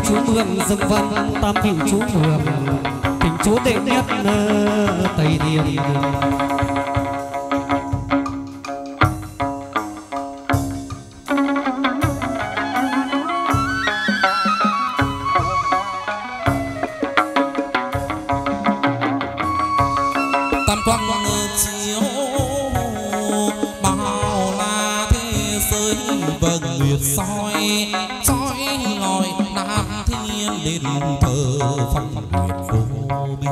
chú mường dương văn, tam vị chú mường thỉnh chú đệ nhất Tây Điền. tam quang chiếu bao la thế giới, vầng nguyệt soi soi lòi nam thiên đến thờ phong nguyệt vô biên.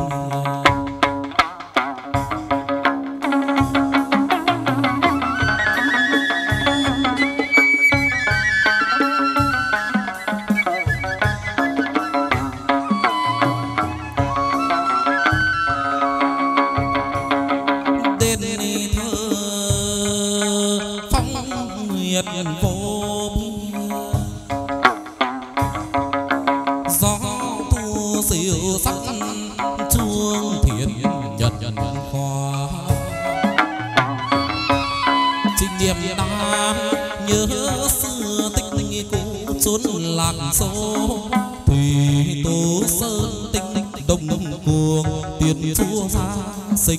Số thủy tố sơn tinh đông cuồng tiền chúa gia sinh.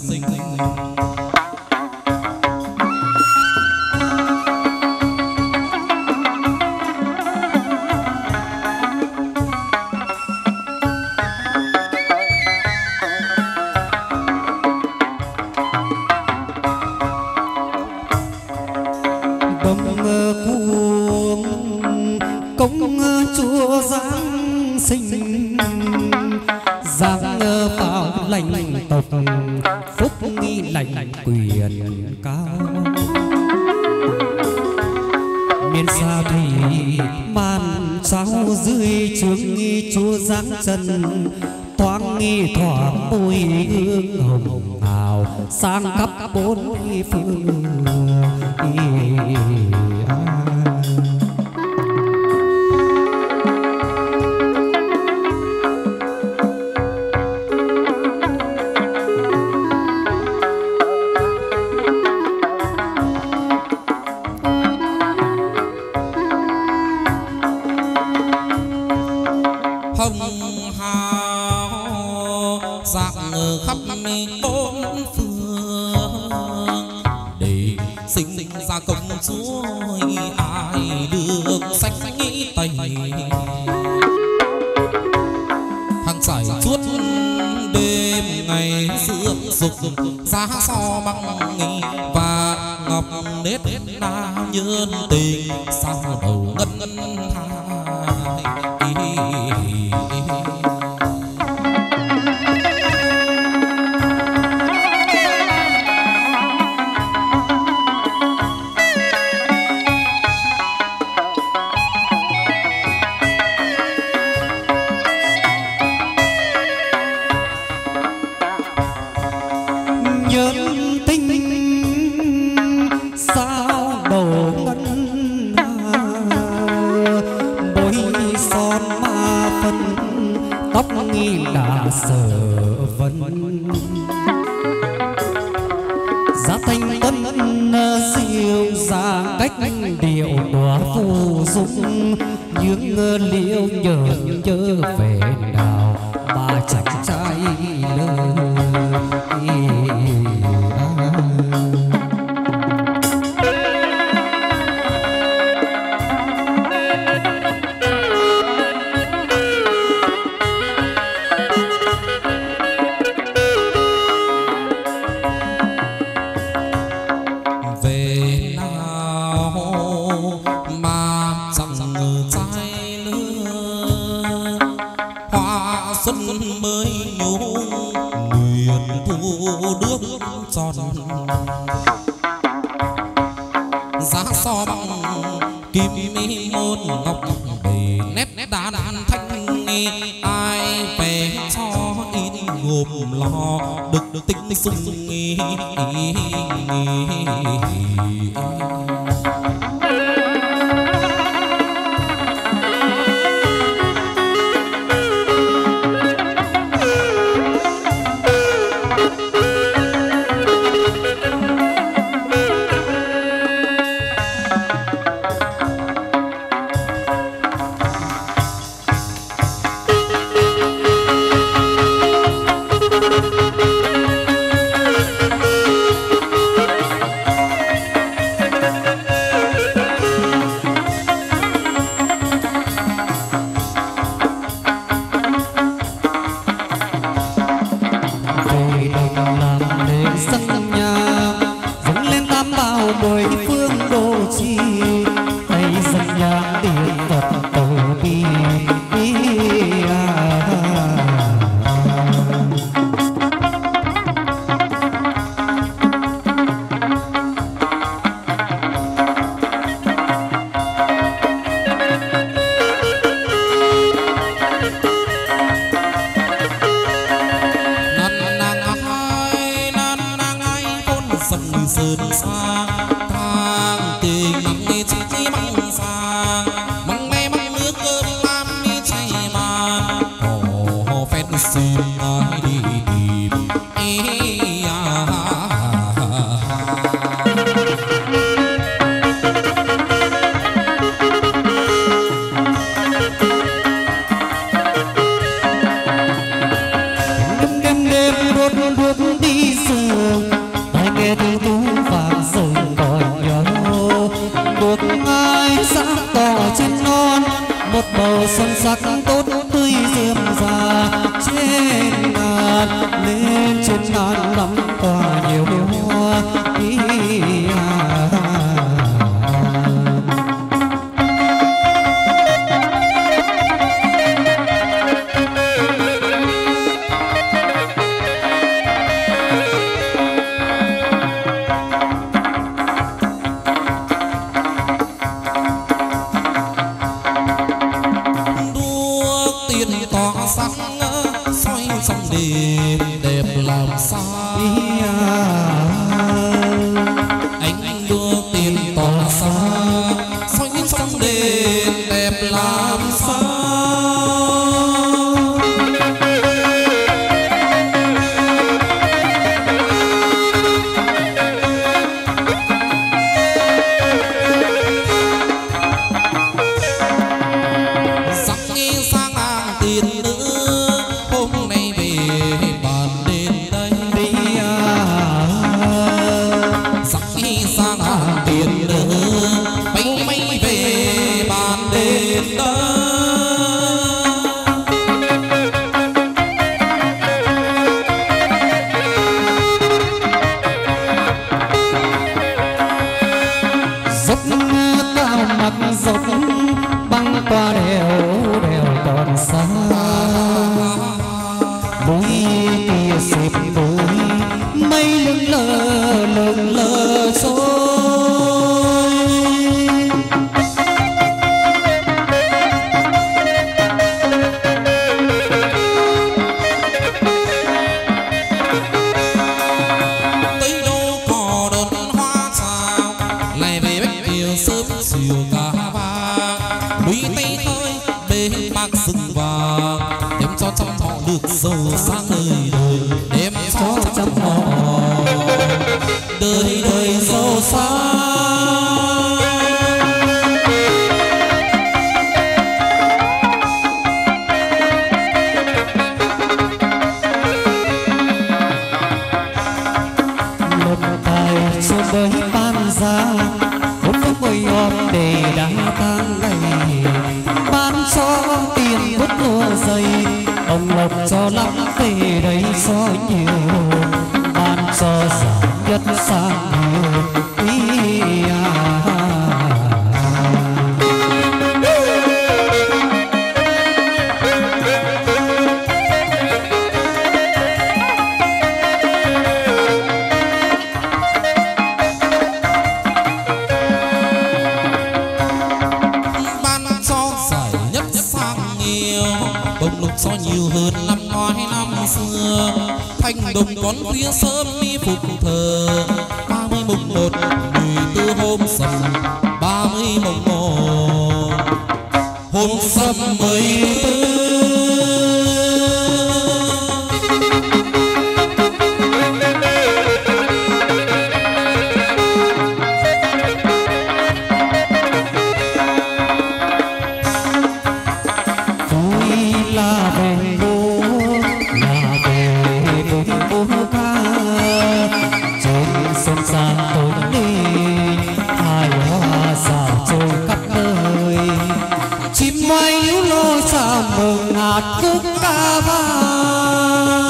Quyền cao miền xa thủy màn sao dưới trướng nghi chúa giáng chân thoáng nghi thoảng môi hương hồng hào sang khắp bốn phương. Giá so băng nghi và ngọc nết na nhân tình sao đầu ngân hai. Giá thanh tân siêu dàng cách điệu đóa phù dung những liễu nhớ về nào mà chàng trai lơ. Giá so bằng kim một ngọc đầy nét đá đàn thanh ai về cho in gồm lo được tinh sung sơn xa thang tình nghe chỉ măng xa măng me măng nước cơm lam mi chay màn hồ phét xin ai đi tìm đi sương ai nghe tiếng tú vàng rừng còn nhớ một ai sáng tỏ trên non một bầu xuân sắc tốt tươi diêm già trên ngàn lên trên ngàn lắm tỏa nhiều hoa đẹp làm sao anh đưa tiền tỏa xa soi những sông đêm đẹp làm sao sắc nghe sang hàng tiền nữ hôm nay về bàn đêm đây sắc nghe sang hàng tiền nữ bánh mây về bàn đêm đây dốc cao mặt dốc băng qua đèo đèo còn xa núi kia xếp núi mây lững lờ trôi tới đâu có đơn hoa sao lại về bếp chiều sớm chiều cả vàng núi tây hơi bên bạc rừng vàng đem cho trăm họ được giàu sang đời đời đem cho trăm họ đời đời giàu sang một tài cho với ban ra một phút mười ngọt để đã tan ngày ban cho tiền bút lúa dày ông lộc cho lắm về đây so nhiều ban cho giảm nhất sang nhiều ban cho giải nhất sang nhiều bông lục cho nhiều hơn năm ngoái năm xưa thanh đồng con khuya sớm đi phục thờ 30 mùng 1 14 hôm sầm 30 mùng 1 hôm sầm 14 là về bố ca trên sông sàn tối đi hai hoa rào trôi khắp nơi chim bay líu lo chào mừng hạt cúc ca vang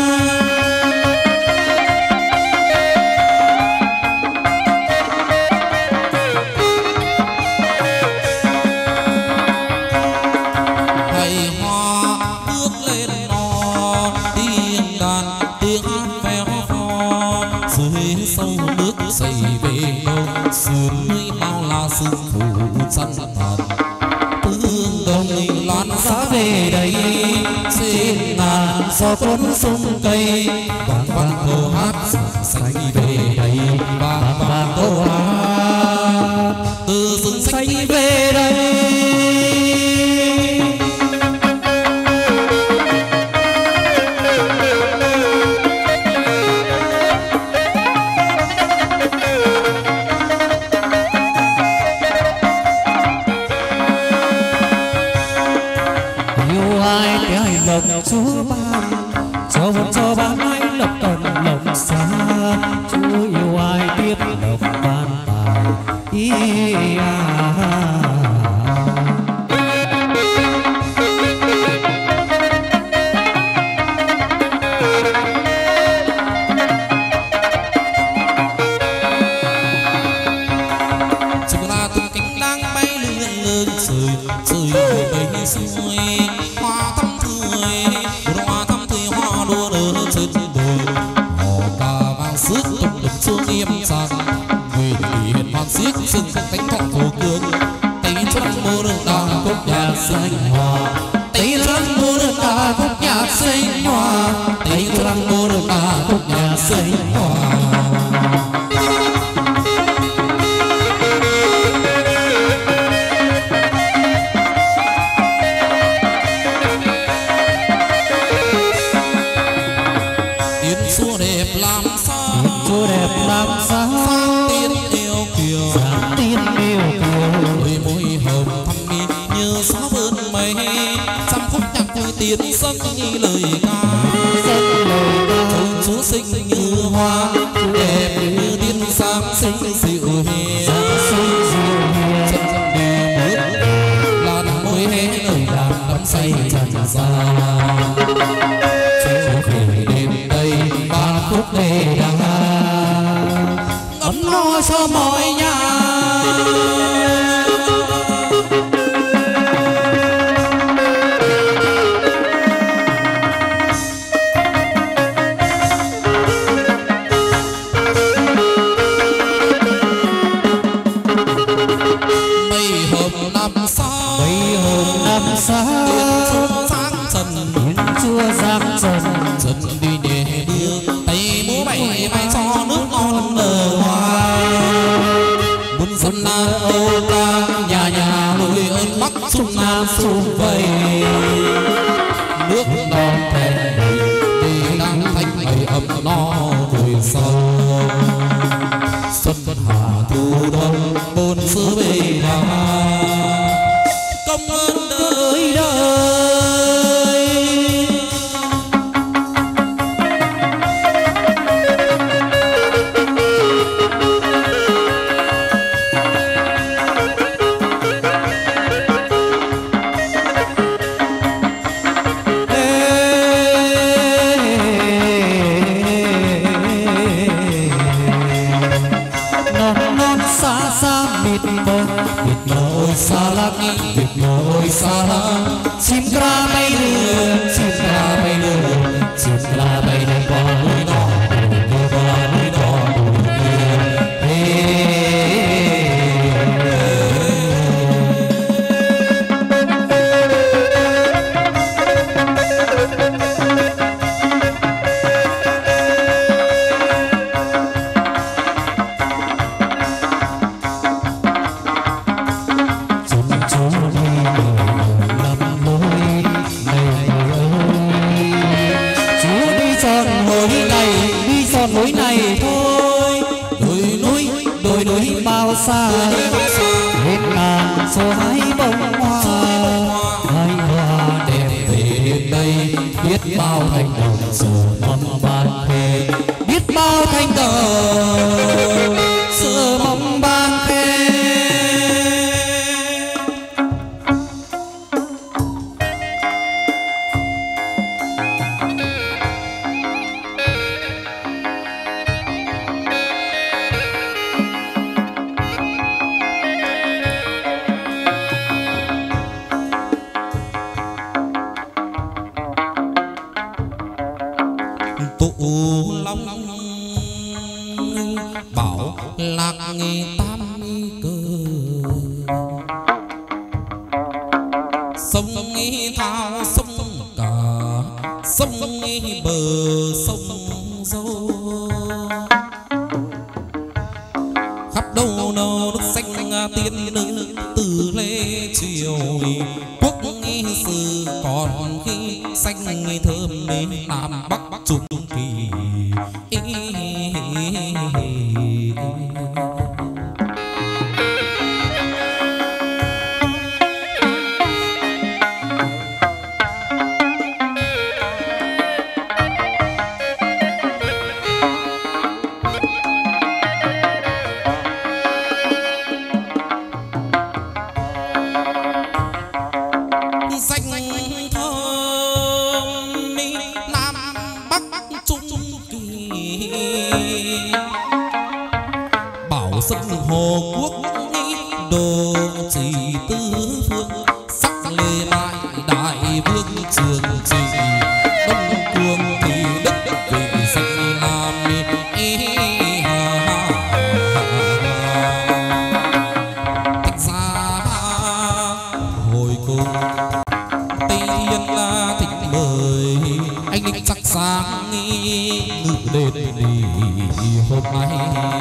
xây về đông sườn núi bao la sương phủ săn tàn tương đồng loan xã về đây xin ngàn gió cuốn sung cây vang vang câu hát xanh về đây vang vang câu hát từ rừng xanh về đây. Chúa ban cho hồn cho ban ai lộc còn lộc xa, Chúa yêu ai tiếp lộc ban tài chừng là từng cánh đang bay lượn lượn trời trời bay xuôi hoa thắm đua đỡ trên đồi họ ca vang xiết tung đục chuông nghiêm trang người thị hiện hoàn xiết sừng cánh thọ thổ cương tây trăng mưa đường ta khúc nhạc xanh hoa tây trăng mưa đường ta khúc nhạc xanh hoa tây trăng mưa đường ta khúc nhạc xanh hoa. Chúa đẹp làm sao tiên yêu kiều đôi môi hồng thắm mi như gió vươn mây trăm khúc nhạc vui tiếng dâng như lời ca Chúa xinh như hoa đẹp như tiên sáng xinh dịu hiền chân đi bước làn môi hé lời đàn đắm say trần gian Chúa về đêm đây ba khúc về đàn ấm no cho mọi nhà. Mây hôm năm sao Thiên Chúa giáng trần chân đi nhẹ bước tay múa bay bay cho nước non nở hoa buôn dân na âu ta nhà nuôi ơn bắc trung nam xung vầy nước non thèm đầy đi đang thanh đầy ấm no đồi sâu xuân hạ thu đông bốn xứ về đà công ơn đời đời. Xa lắc Việt Nội xa lắc chim ca bay lượn chim ca bay lượn chim ca bay lượn qua núi nọ qua núi nọ núi này thôi đồi núi bao xa hết ngàn số hái bông hoa hai hoa đẹp về đây biết bao thành đồng giờ mong ban khe biết bao thành đồng giờ mong ban khe. tụ long bảo lạc tam cơ sông thao sông cả sông bờ sông dâu khắp đâu nào nước xanh tiên nữ từ lê triều quốc sử còn khi xanh thơm nên nam bắc trung kỳ Hồ Quốc đồ chỉ tứ phương sắc lê lại đại vương trường trì đông cuồng thì đức vị danh nam thạch gia hồi cùng tây thiên thịnh mời anh định sắc sáng ngự đền hôm nay.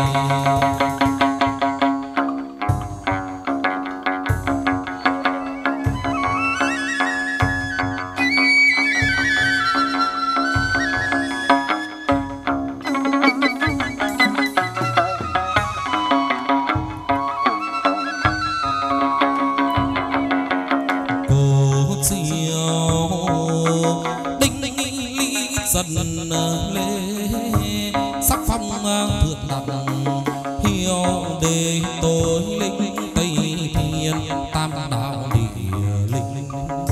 Dần lê sắc phong thượng đẳng hiếu đề tối linh tây thiên tam đạo địa linh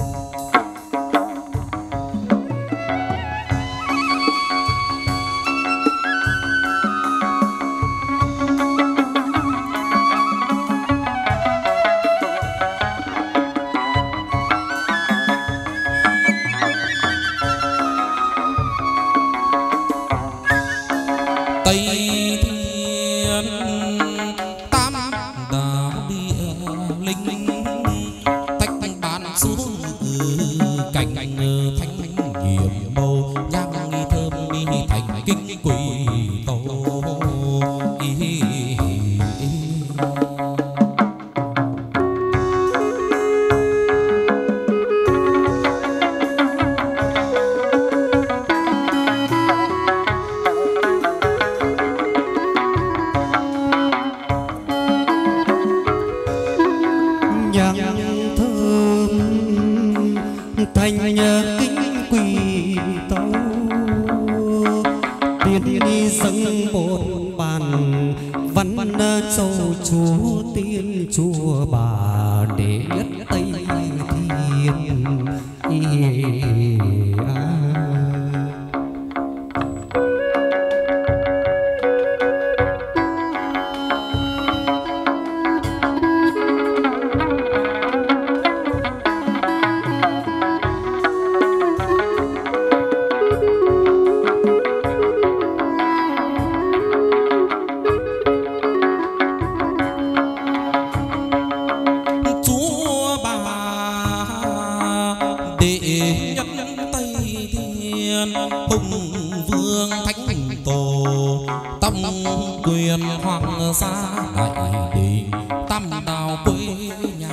Tây thiên tam đạo địa linh tách bàn xuống cảnh thanh hiểm màu nhang thơm thành kinh quỷ tổ thành kinh quỷ tâu tiên đi dâng bồn bàn văn châu chúa tiên chùa Bà Đế nhất Tây Thiên. Hùng vương thánh tổ tâm quyền hoàng gia đại định tam đào quê nhà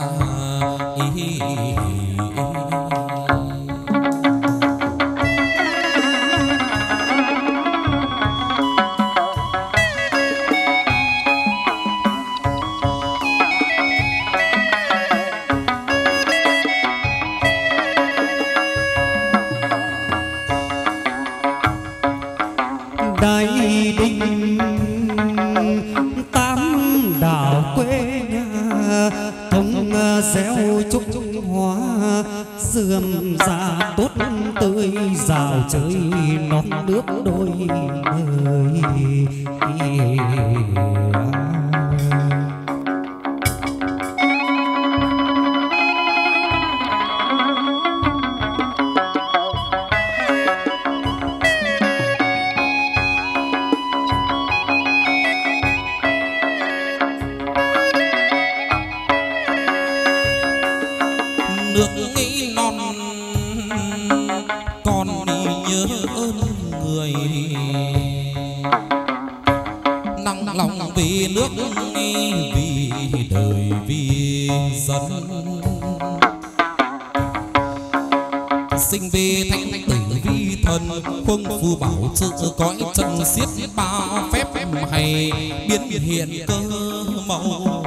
Đại Định tam đảo quê nhà thông gieo trúc hoa dườm già tốt tươi rào chơi non nước đôi người. nước nghĩ non còn nhớ ơn người nặng lòng vì nước vì đời vì dân sinh vì thanh tử vi thần quân phù bảo sự cõi chân xiết bao phép hay biến hiện cơ màu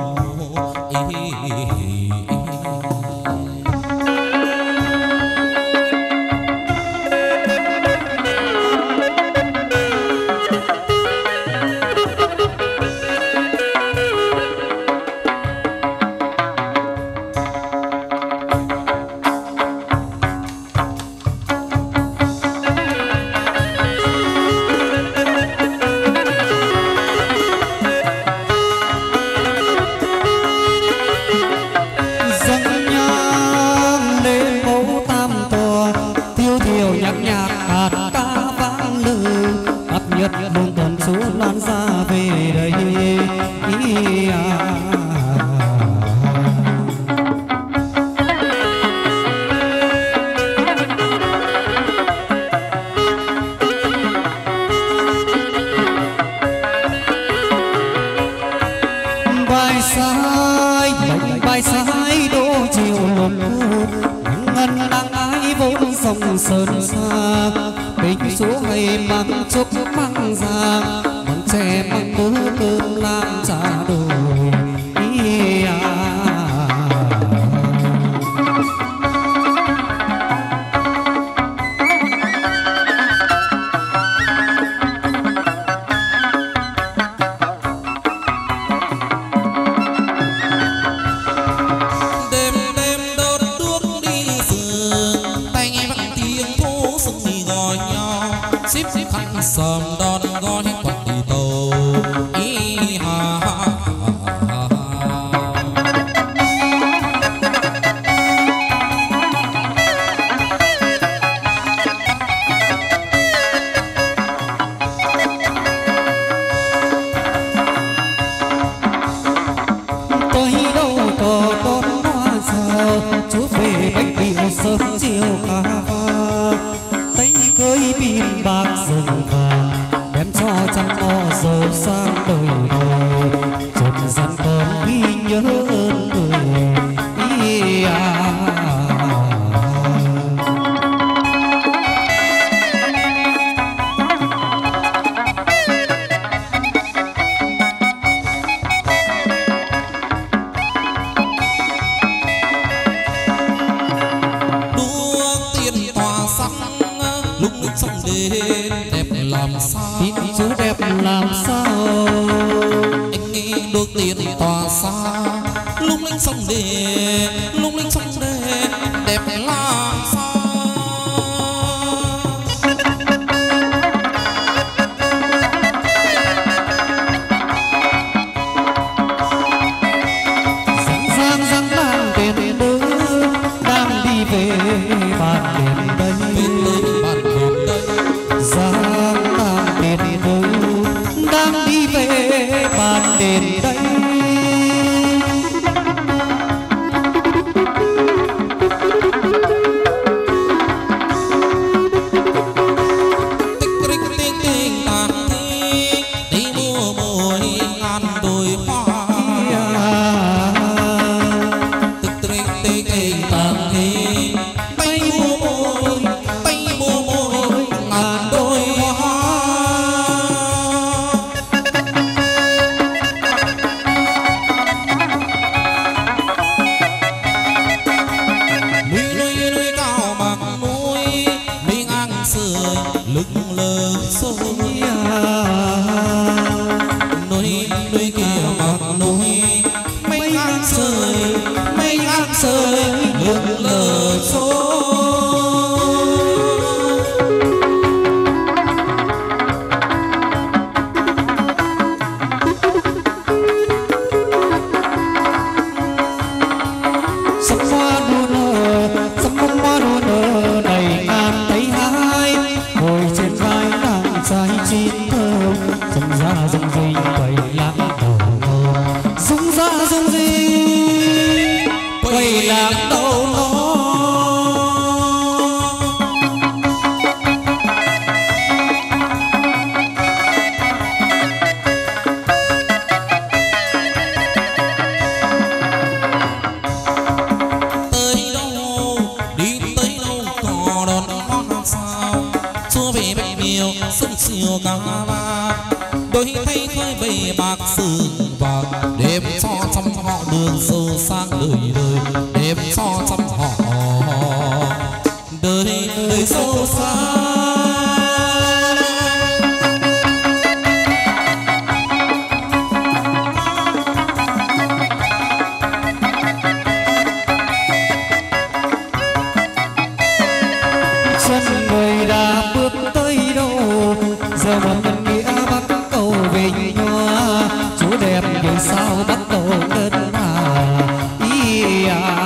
sơn xa tình số hay măng chúc măng giang măng tre măng bữa cơm làm trả đồi sầm đón gói quạt đi tàu ý hà tôi đâu có con hoa sao chú về bách biểu sớm chiều cả tay cưới pin bạc rừng vàng đem cho trăm o giàu sang đời đời chợt dần còn ghi nhớ ơn người chú đẹp làm sao anh nghĩ đôi tiền tỏa xa lung linh sông đề đẹp làm sao giang giang mang đèn đứa đang đi về bàn đèn đây giang mang đèn đứa đang đi về bàn đèn đây tay mua ca va đôi tay khơi bề bạc sừng vàng đêm cho trăm họ đường sâu sang đời đời đêm cho trăm họ đời đời sâu xa. chân người đã bước tới đâu giờ một nhân nghĩa bắt cầu về nhòa chú đẹp như sao bắt đầu ngân ý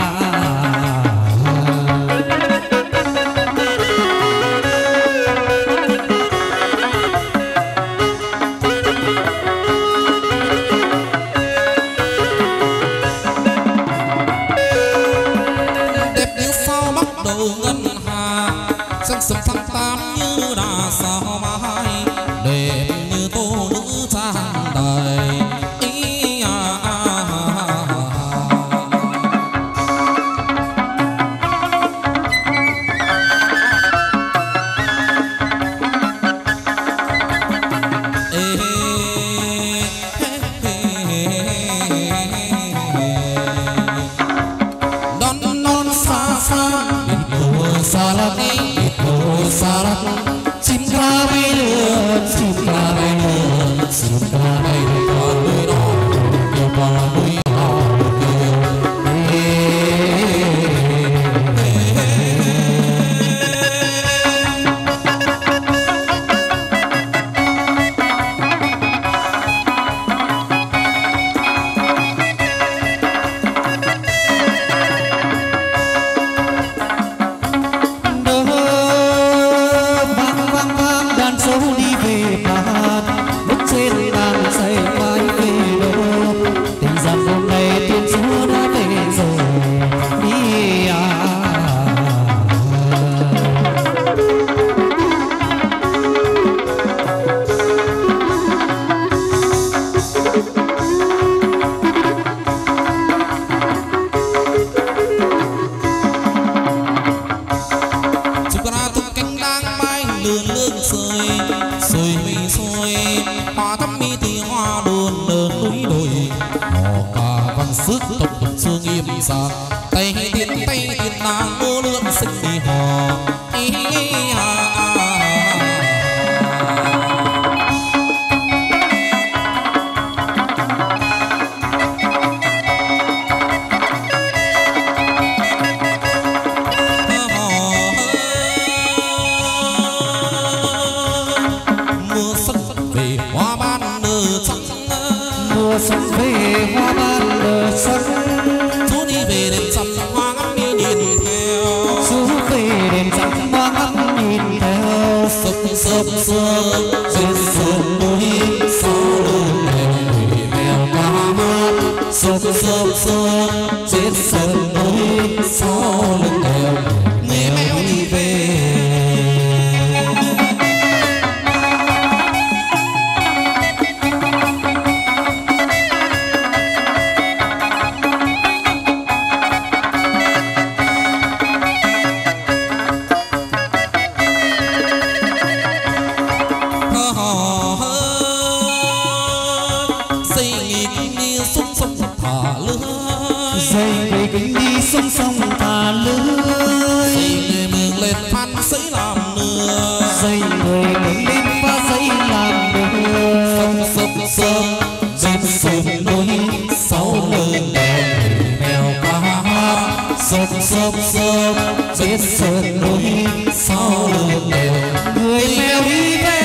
đẹp như sao bắt đầu ngân hà sáng sớm tháng 8 như đà sao mai đẹp như tô nữ trang đầy ý non non xa xa xa lắm xa lắm chim ca bay lượn chim ca bay lượn chim ca bay lượn con núi đỏ yêu con núi đỏ sức tộc tộc xương im xa tay tiền nàng vô lượng sinh đi hò mùa xuân về hoa ban nở trắng mùa xuân về hoa ban nở trắng chú đi về đền sầm hoa ngắm đi nhìn theo chú về đền sầm hoa ngắm nhìn theo sập sập sập trên sườn núi sau lưng đèo mèo ca hát sập sập sập trên sườn núi sau lưng đèo người mèo đi về. dây người kính đi sông sông thả lưới dây người mường lên phan giấy làm nưa dây người mường lên pha giấy làm nưa sông sông sông trên sườn núi sau lưng đèo mèo ca hát sông sông sông trên sườn núi sau lưng đèo người mèo đi về.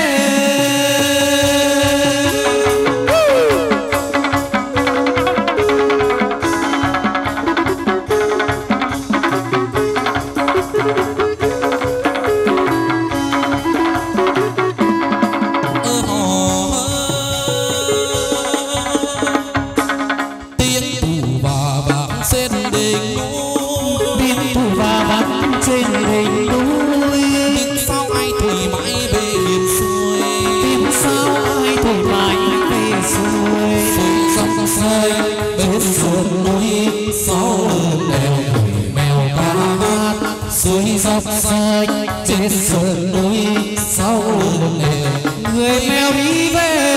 trên đỉnh núi tiếng sao ai thổi mãi về hiền xuôi tiếng sao ai thổi mãi về xuôi xuôi dòng sơi bên sườn núi sau lưng đèo người mèo ca hát xuôi dọc sơi trên sườn núi sau lưng đèo người mèo đi về.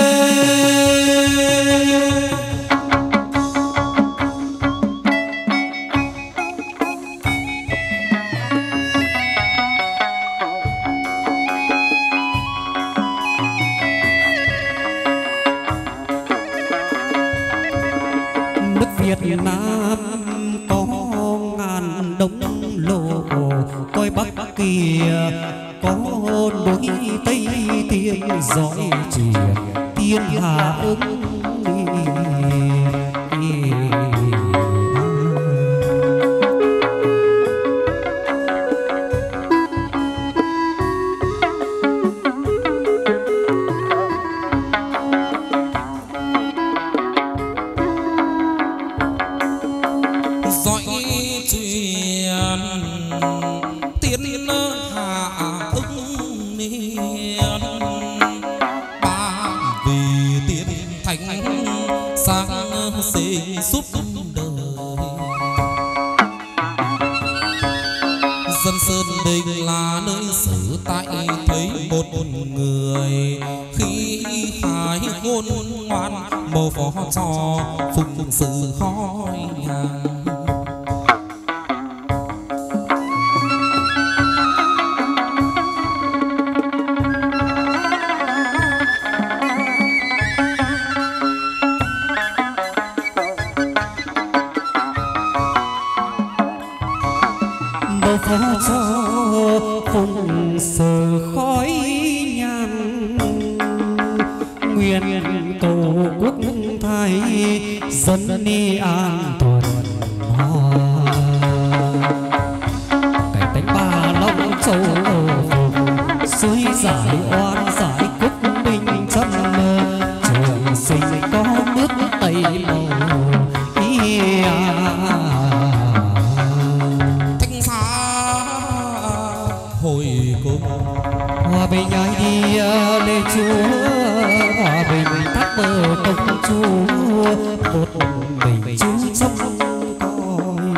Nước Việt Nam có ngàn đông lộ, coi Bắc kia có núi Tây Tiên dõi truyền thiên hạ ứng. Dân Sơn Đình là nơi xử tại thấy một người khi phải khôn ngoan màu phó cho phụng sự khói ngàn. Phó cho phụng sự khói nhang, nguyện cầu quốc thái dân ni an thuận hòa. Cảnh tánh Ba Long Châu suối giải oan giải quốc bình chân, trường sinh có nước Tây màu hòa bình ai đi lê chúa, hòa bình thác bờ công chúa, một mình chúa trong coi.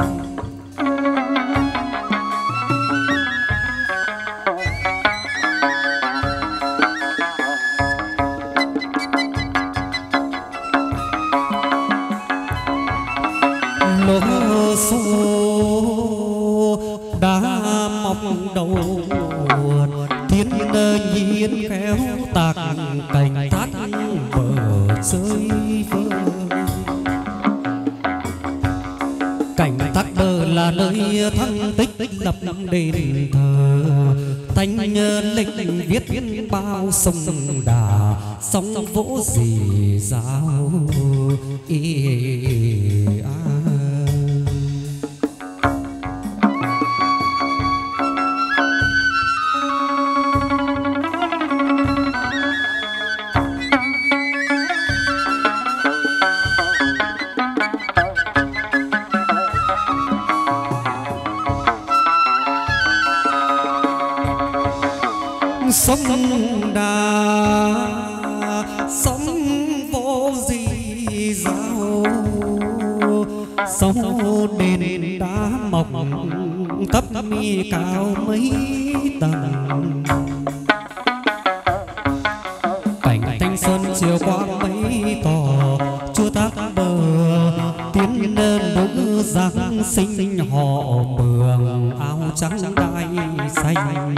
Lỗ số đã mọc đầu thiên nhiên kéo tạc cành thác bờ rơi vơi. Cảnh thác bờ là nơi thăng tích lập đền thờ, thanh linh viết bao sông Đà, sóng vỗ rì rào sông Đà, sóng vô gì rào, sông đền đá mọc tấp mi cao mấy tầng. Cảnh Thanh Xuân chiều qua mấy tò, chua Thác Bờ tiến nữ Giáng sinh họ Mường, áo trắng đai xanh.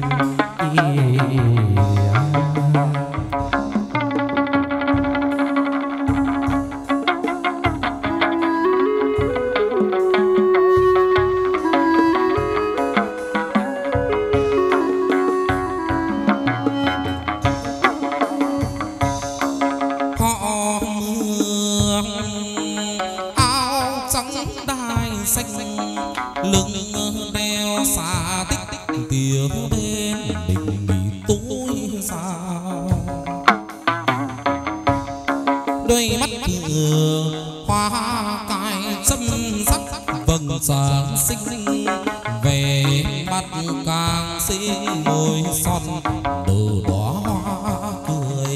Giáng sinh về mặt càng xinh môi son từ đó hoa cười.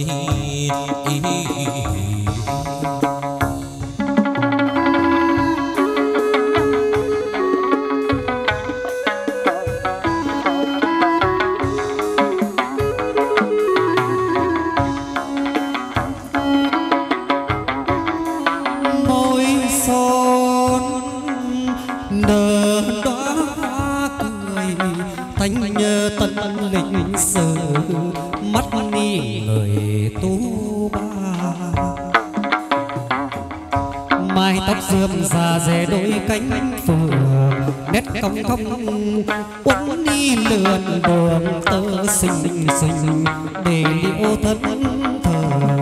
thanh tân lịch sử mắt ni người tú ba mái tóc rườm rà rẽ đôi cánh phượng nét cong cong uốn đi lượn đường tơ xinh xinh để liễu thân thờ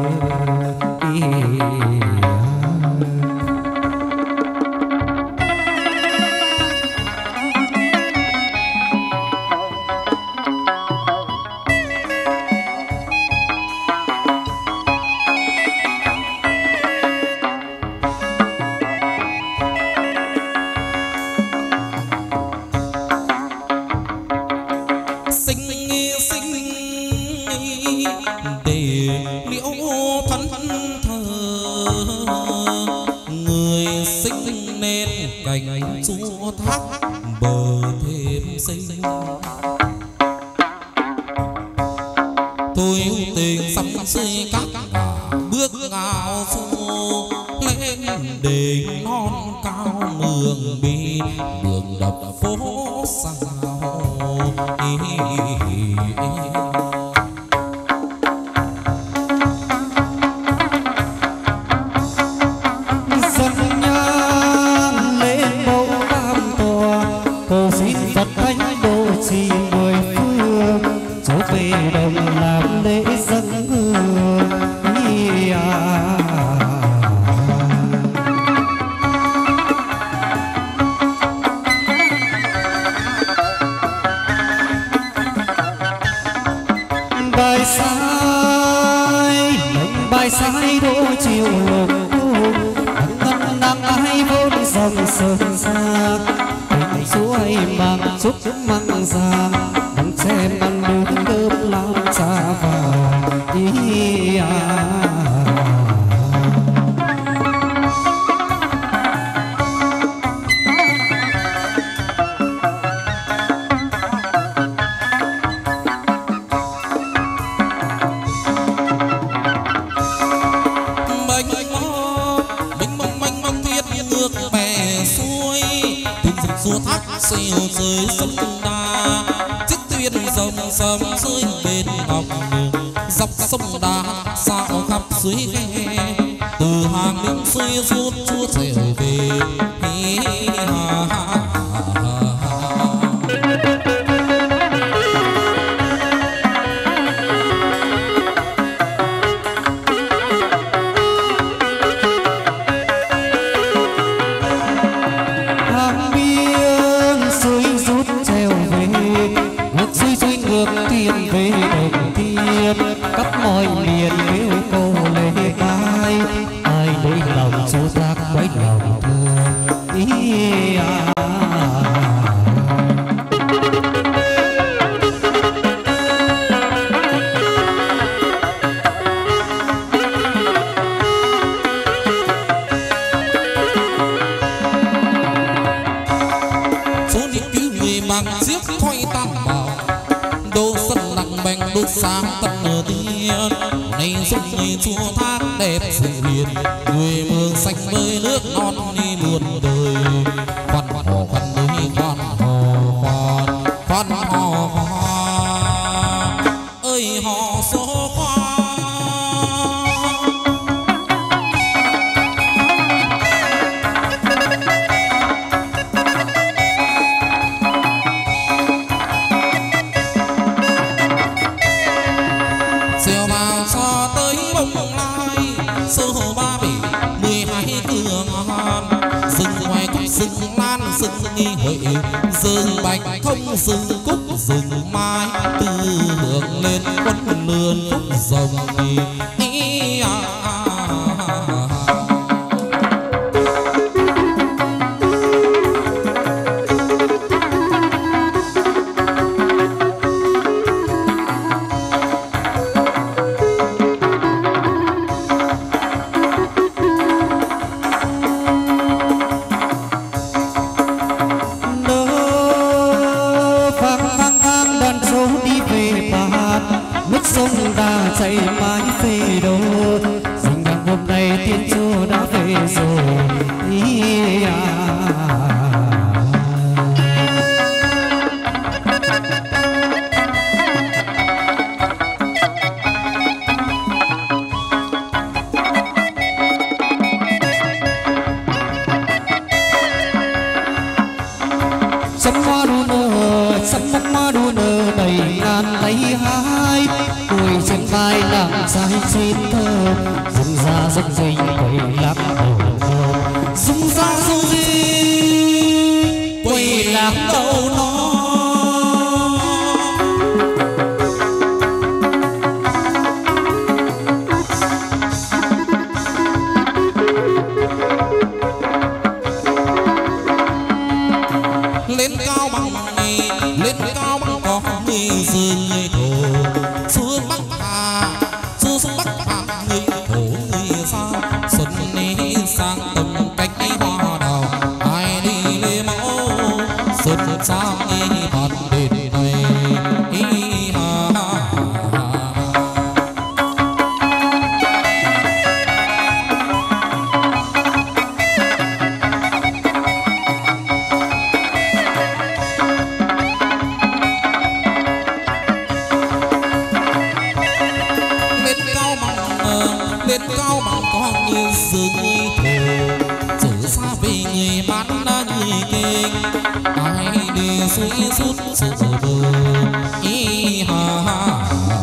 sông ta chạy mãi về đâu, dình đằng hôm nay tiên chúa đã về rồi. bờ sắm mắt đu nở đầy ngàn tay hai tuổi trên vai làm dài xin thơ dừng ra dốc dinh quay lắm đầu dừng ra dốc dinh quay lắm đầu nó lên cao bằng có người rừng người thổ xuống bắc hà người thổ người sao xuân ní sang tầm cách hoa đào ai đi lê mẫu xuân sang đi bàn đền này lên cao bằng con như rừng người thổ giữ xa về người bán người kinh ai đi suy sút sự bờ ý ha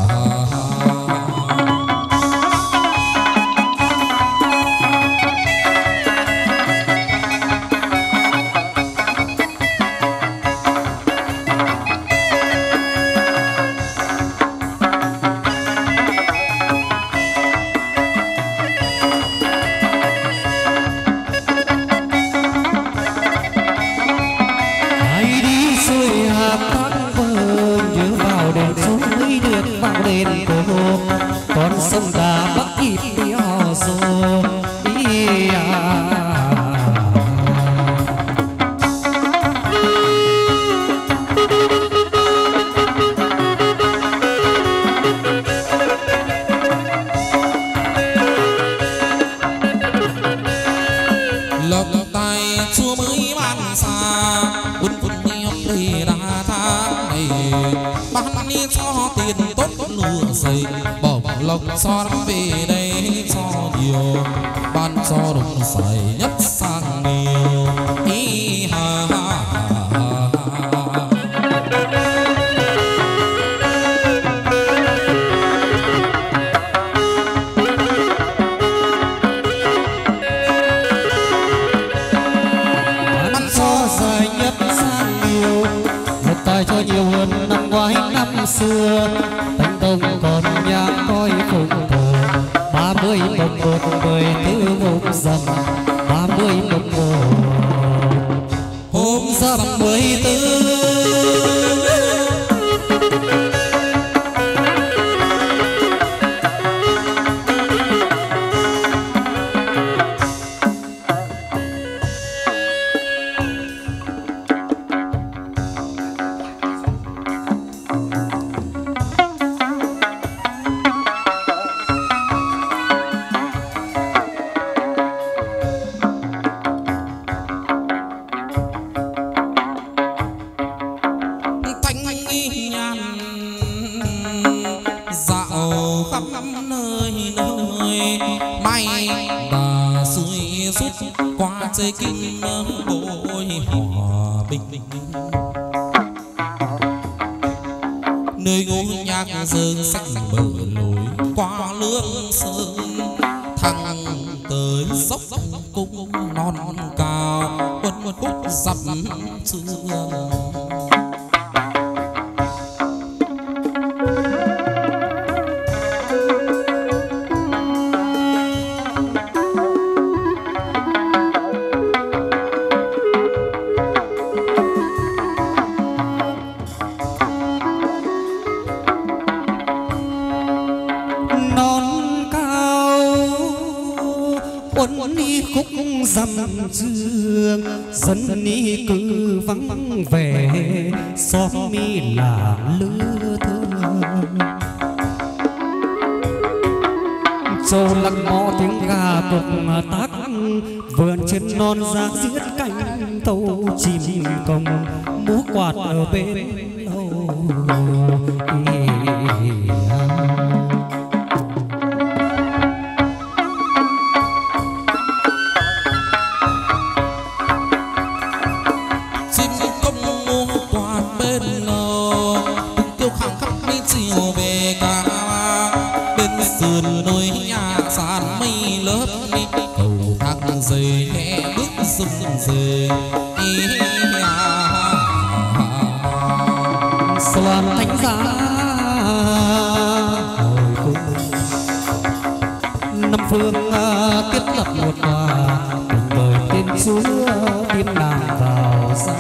con sông đà bắc ít đi hò rô ý lộc tài chúa mới ban xa quân đi học đi đa tháng này ban đi cho tiền tốt lúa dày bổng lộc son về đây cho nhiều ban cho đồng phải nhất sang nhiều hi ha ban cho dài nhất sang nhiều một tài cho nhiều hơn năm ngoái năm xưa thanh tông còn nhang coi phụng thờ 30 mùng 1 14 hôm rằm 30 mùng 1 hôm rằm 14 dạo khắp nơi nơi may và xuôi suốt qua chơi kinh bội hòa bình nơi ngôi nhạc dương sắc bờ lối qua lương sơn thăng tới dốc cung non cao quân cúc dặm trường quân đi khúc dằm dương dân đi cứ vắng vẻ xóm mi là lứa thưa châu lăng mõ tiếng gà cùng tác vườn trên non ra giết cánh tàu chim công múa quạt ở bên đầu Soàn thánh giá hồi cung năm phương kết lập một hòa cùng mời tiên chúa tiên nàng vào ra.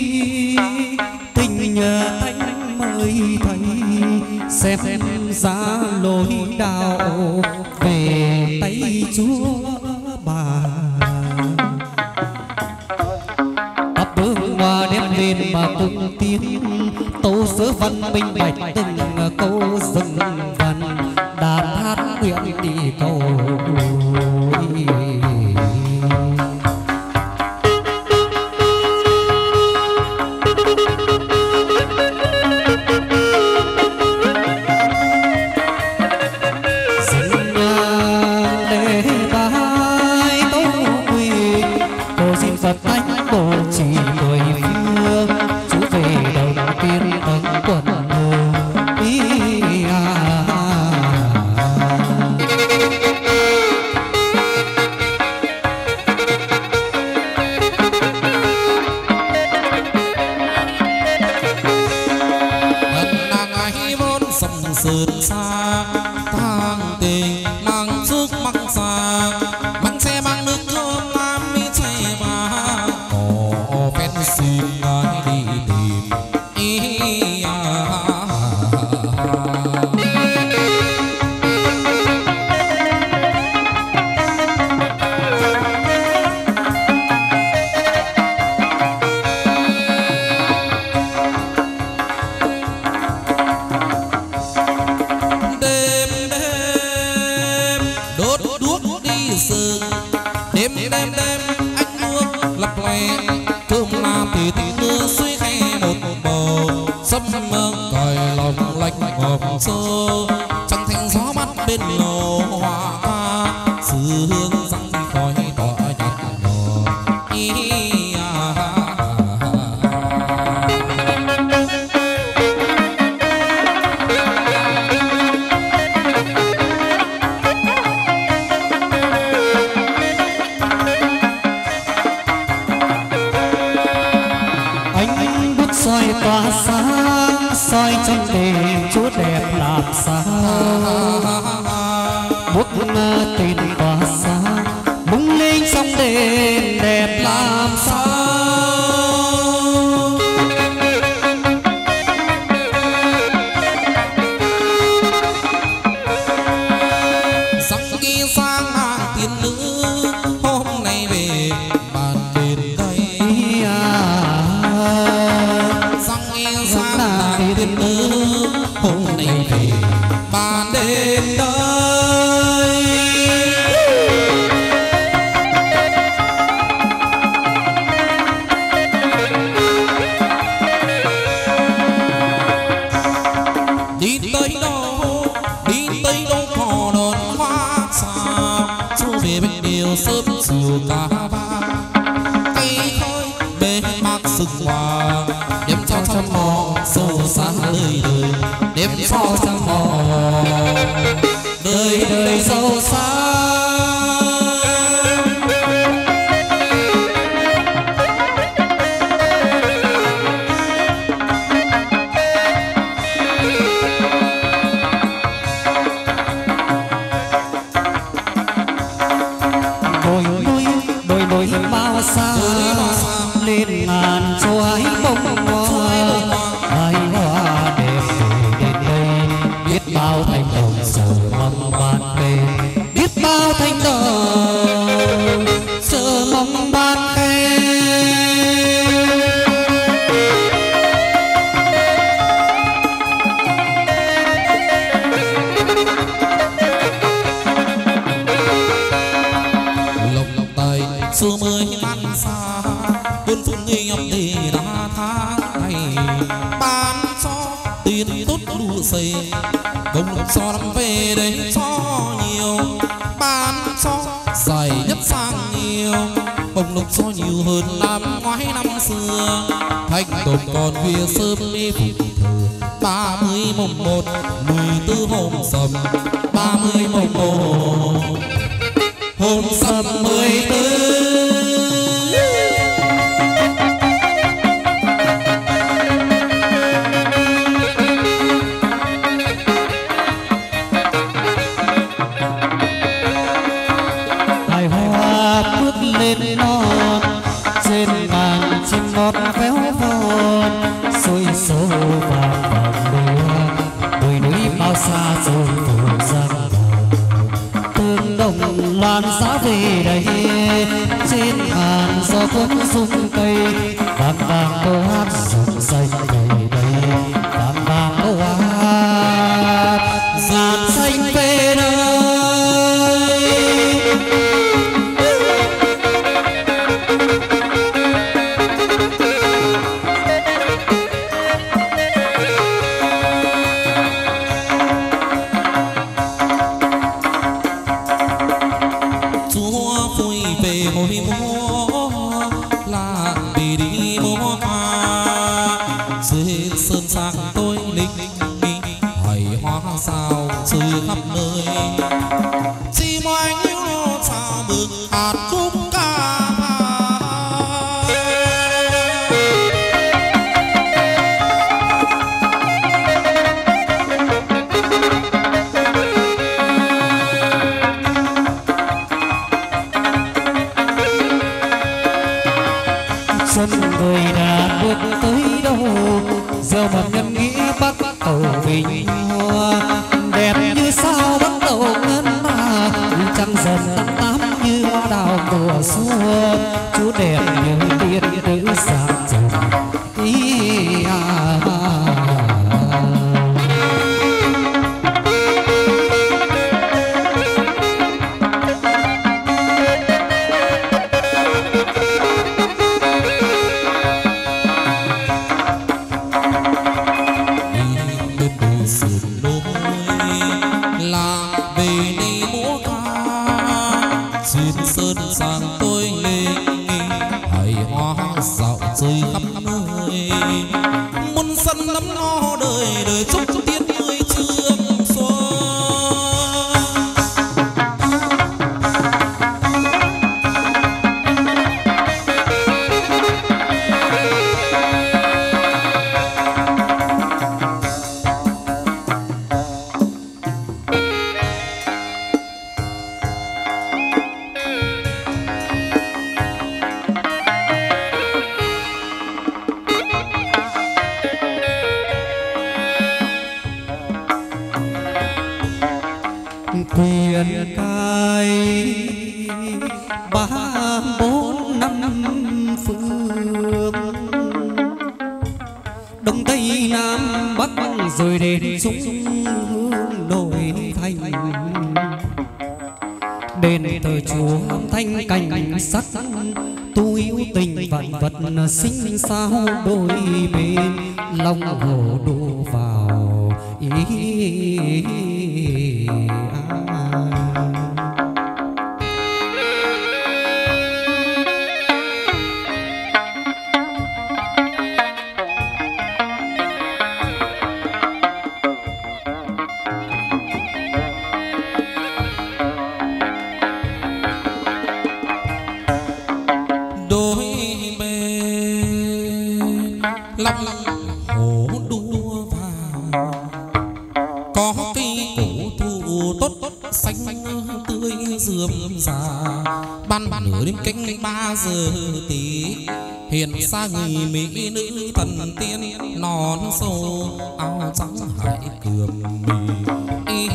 xem ra văn minh bạch từng câu dừng văn đàn hát nguyện đi cầu vàng vàng câu hát rụng rành đầy đầy vàng về hồi múa là vì đi múa ca dưới sơn sang tôi linh hỏi hoa sao rơi khắp nơi chỉ mọi nhiêu sao bước hạt khúc ca xuân người đã bước tới đâu gieo mầm nhân nghĩa bắt đầu bình hoa đẹp như sao bắt đầu ngân ma trăng dần tăng tám như hoa đào mùa xuân chú đẹp như tiên nữ sáng rừng ý sang tôi lên hãy hoa dạo rơi khắp nơi muôn sân nấm no đời đời chúc tiên ơi trường xuân quyền cai ba bốn năm phương đông tây nam bắc rồi đến súng hương đổi thành đền thờ chúa thanh cảnh sắc tu yêu tình vạn vật sinh sao đôi bên lòng hồ đổ vào ý hồ đua vào có cây cổ thụ tốt xanh tươi rườm rà ban nửa đêm canh 3 giờ tí hiện ra người mỹ nữ thần tiên non sâu áo trắng hải cườm mì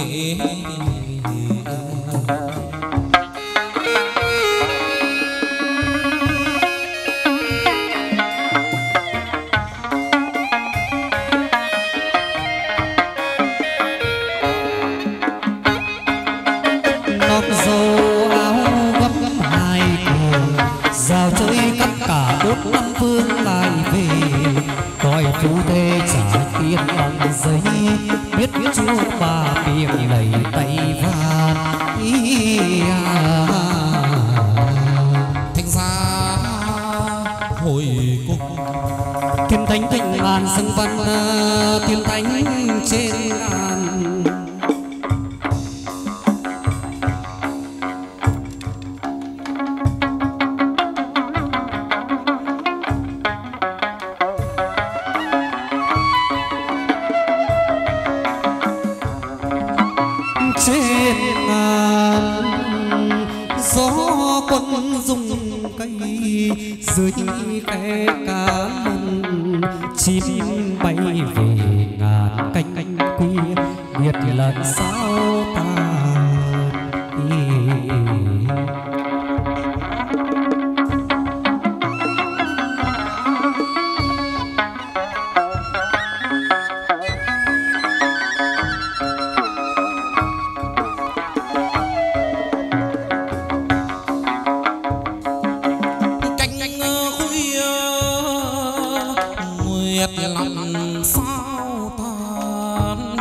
dâu áo gấp hai cuồng rào chơi tất cả bốn năm phương lại về coi phú thế trả tiền bằng giấy biết chúa bà miệng lầy tay van thành ra hồi cung thiên thánh thịnh ngàn sân văn thiên thánh trên ngàn trên ngàn gió quân rung cây dưới khe cá chim bay về ngàn cánh khuya biết lần sao ta làm sao tan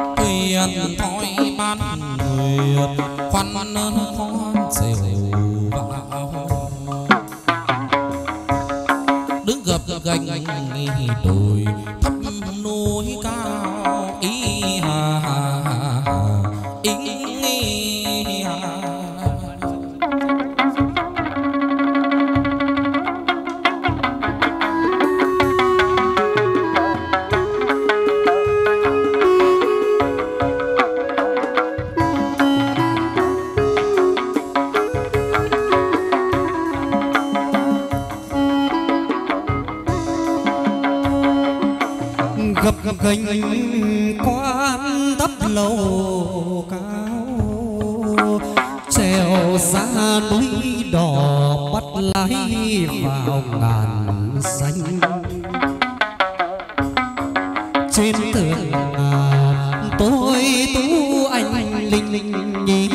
thuyền thoi ban nguyệt khoan khoan dèo đứng gập gành đồi thấp núi cao ý hà ý hà. gập ghềnh quan thấp lầu cao trèo ra núi đỏ bắt lái vào ngàn xanh trên tường tôi tú anh linh linh nhí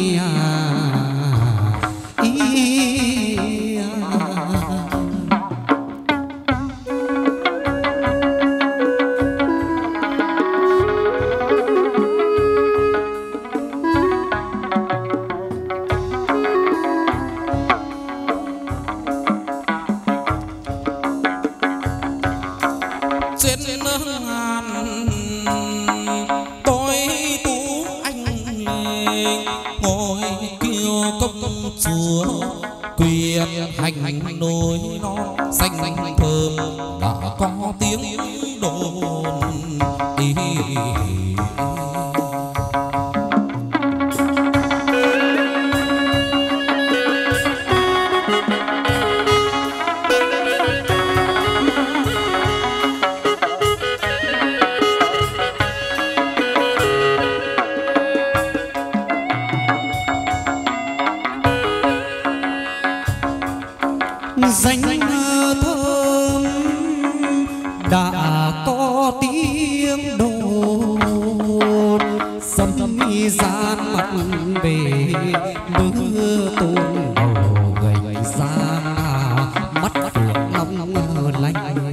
hành nối nó xanh thơm đã có tiếng đồn ý. danh thơm đã có tiếng đồn sấm gian mặt về mưa tuôn đầu gầy ra mắt phượng long lanh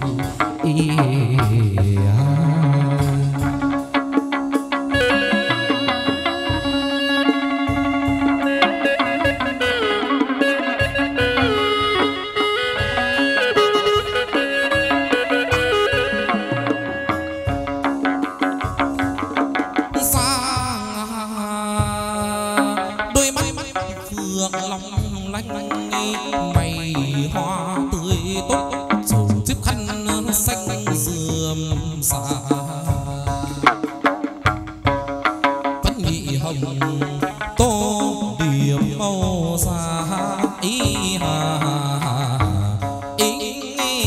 mày hoa tươi tốt dù chiếc khăn xanh rườm rà vẫn nhị hồng tô điểm màu xa ý hà ý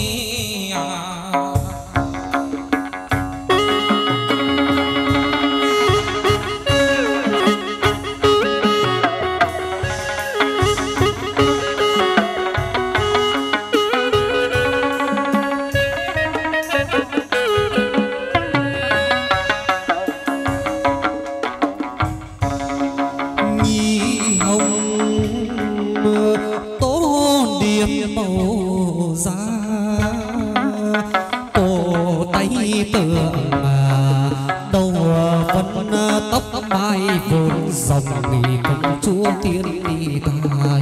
màu da cổ tay tượng đầu vẫn tóc mai vốn dòng công chúa tiên tài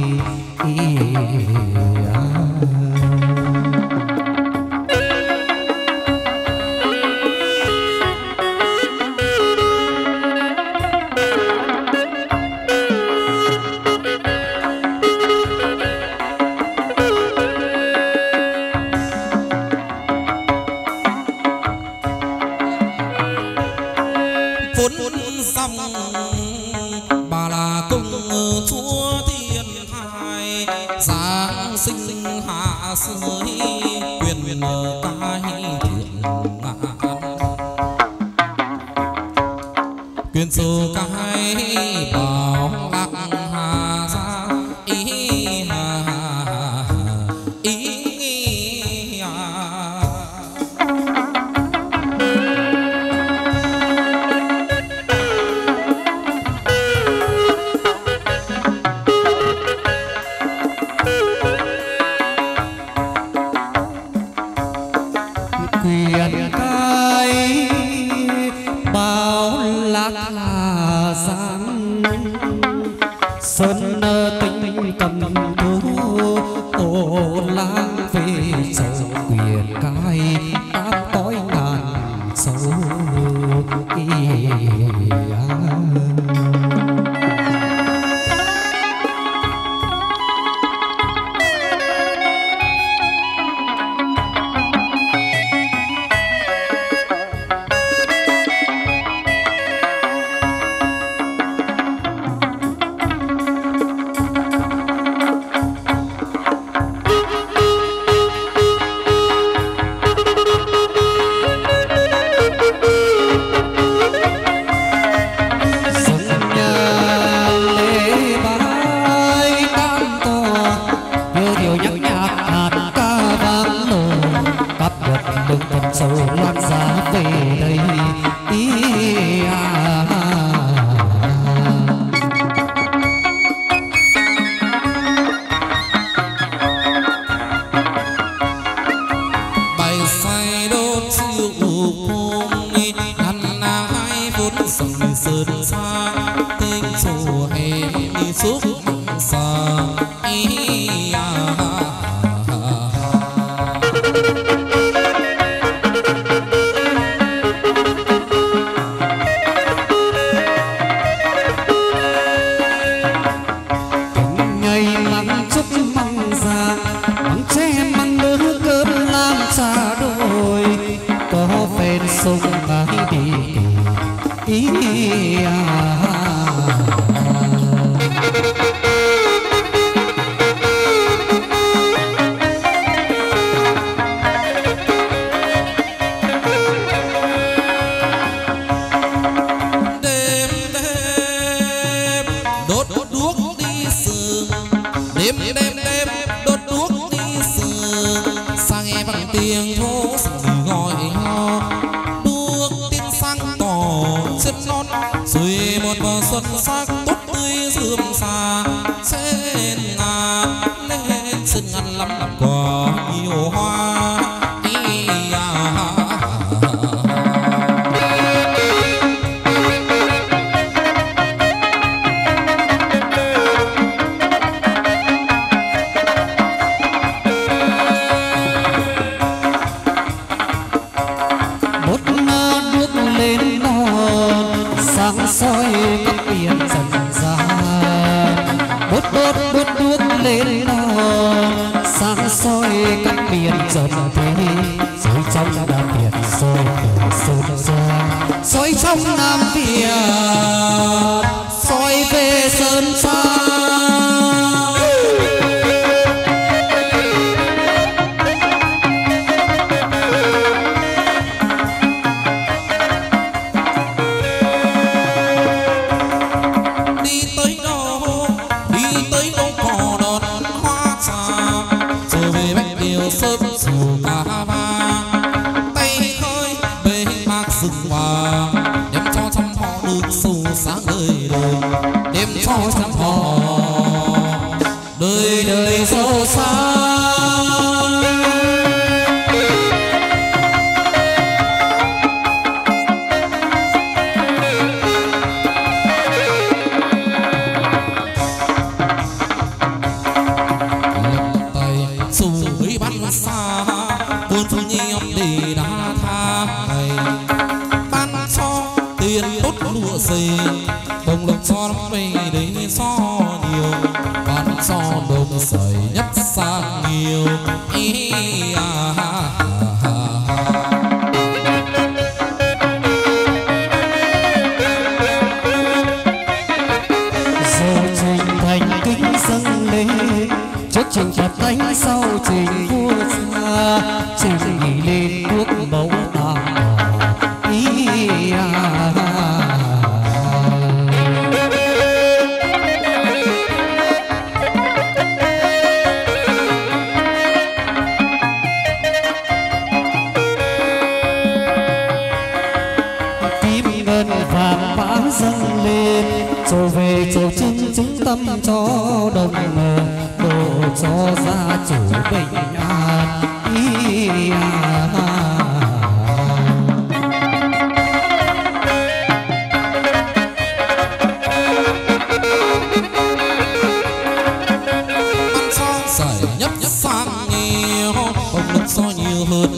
xong bà là công chúa thiên thai giáng sinh hạ giới quyền cai thượng ngàn quyền sơ cai bảo ác hà ra ý hà ý quyền cai bao lạc là giang sơn tinh cầm thú ô lang về sầu quyền cai tám cõi ngàn sâu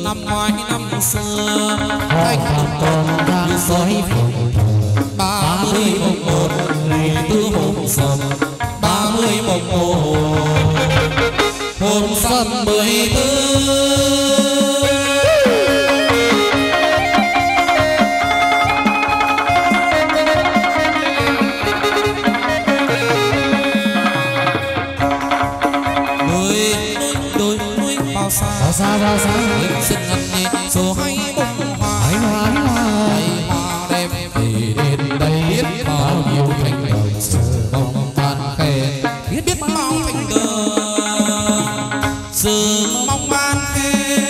năm ngoái năm xưa anh còn đang soi phồng 30 mùng 1 ngày tư hôm sầm 30 mùng 1 hôm sầm 14 bao xa mình xin ngân đi số hay bông hoa hay hoa đẹp thì đến đây biết bao nhiêu thành đồng sự mong than khen biết bao thành đồng sự mong than khen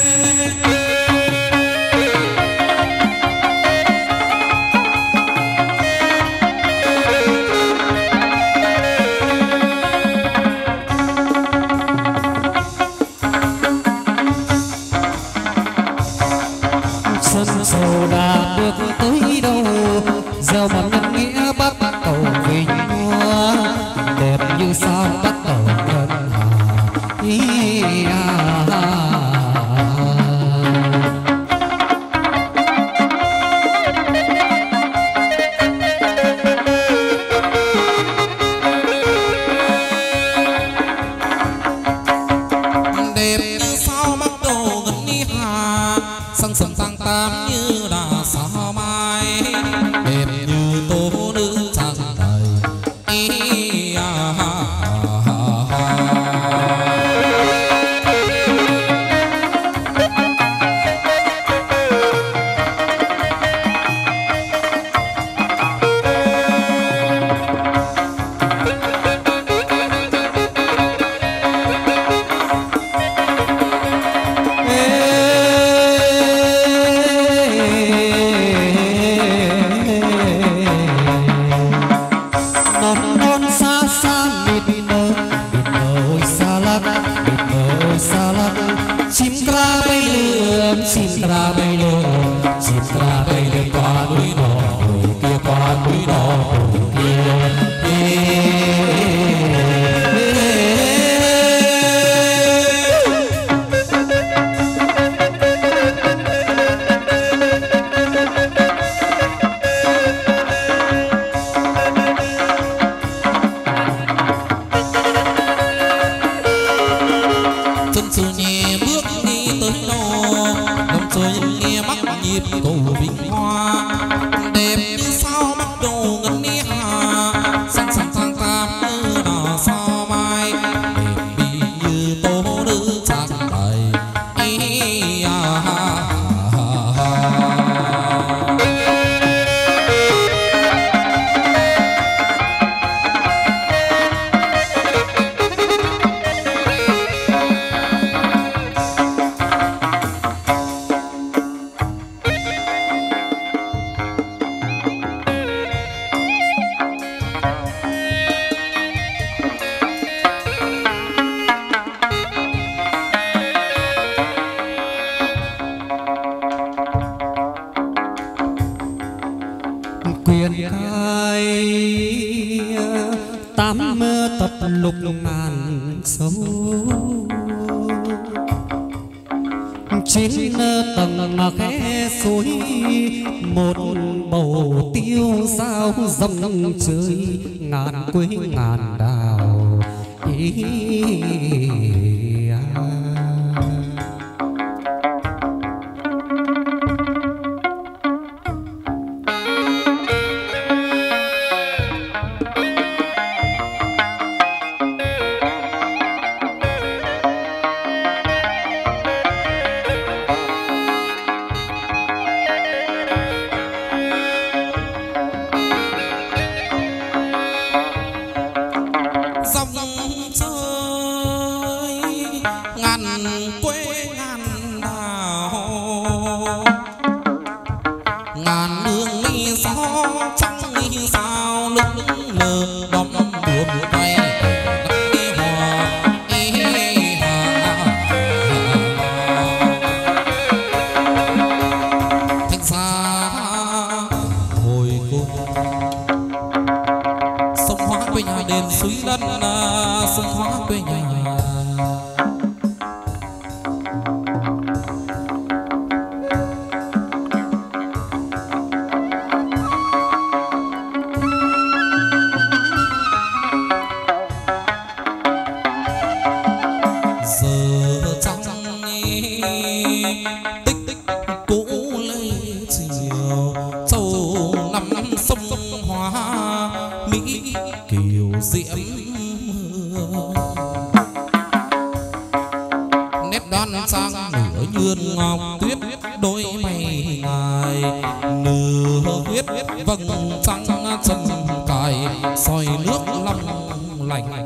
sầu đã bước tới đâu gieo mầm nhân nghĩa bắt cầu vinh hoa đẹp như sao bắt cầu ngân hà đẹp như sao bắt đầu ngân đi hà sang sầm sang tam như đà sao mai đẹp như tố nữ trang đầy chim ra bay lượn qua núi nọ núi kia qua núi nọ núi chân sư nhẹ bước đi tới đâu lòng trời nghe mắt nhịp cầu vinh hoa đẹp như sao bắt đầu ngân đi hà sang sang sang tam như đò sao mai đẹp như tố nữ trang đầy quyền khai tám tập lục ngàn sâu trên tầng khe suối một bầu tiêu sao dòng chơi ngàn quê ngàn đào trang nửa nhươn ngọc tuyết đôi mày ngài nửa huyết vầng trăng chân cài soi nước long lành.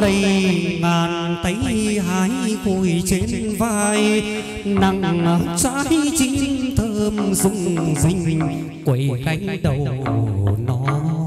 lầy ngàn tay hái cùi trên vai nặng trái chín thơm rung rinh quẩy cánh đầu nó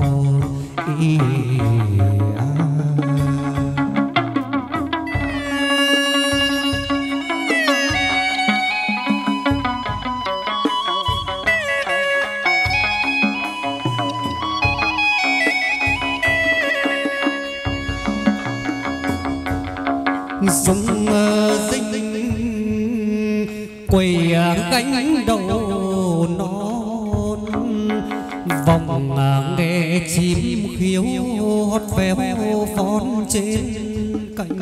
rung rinh quẩy cánh đầu non vòng nghe chim khiếu hót véo phón trên cành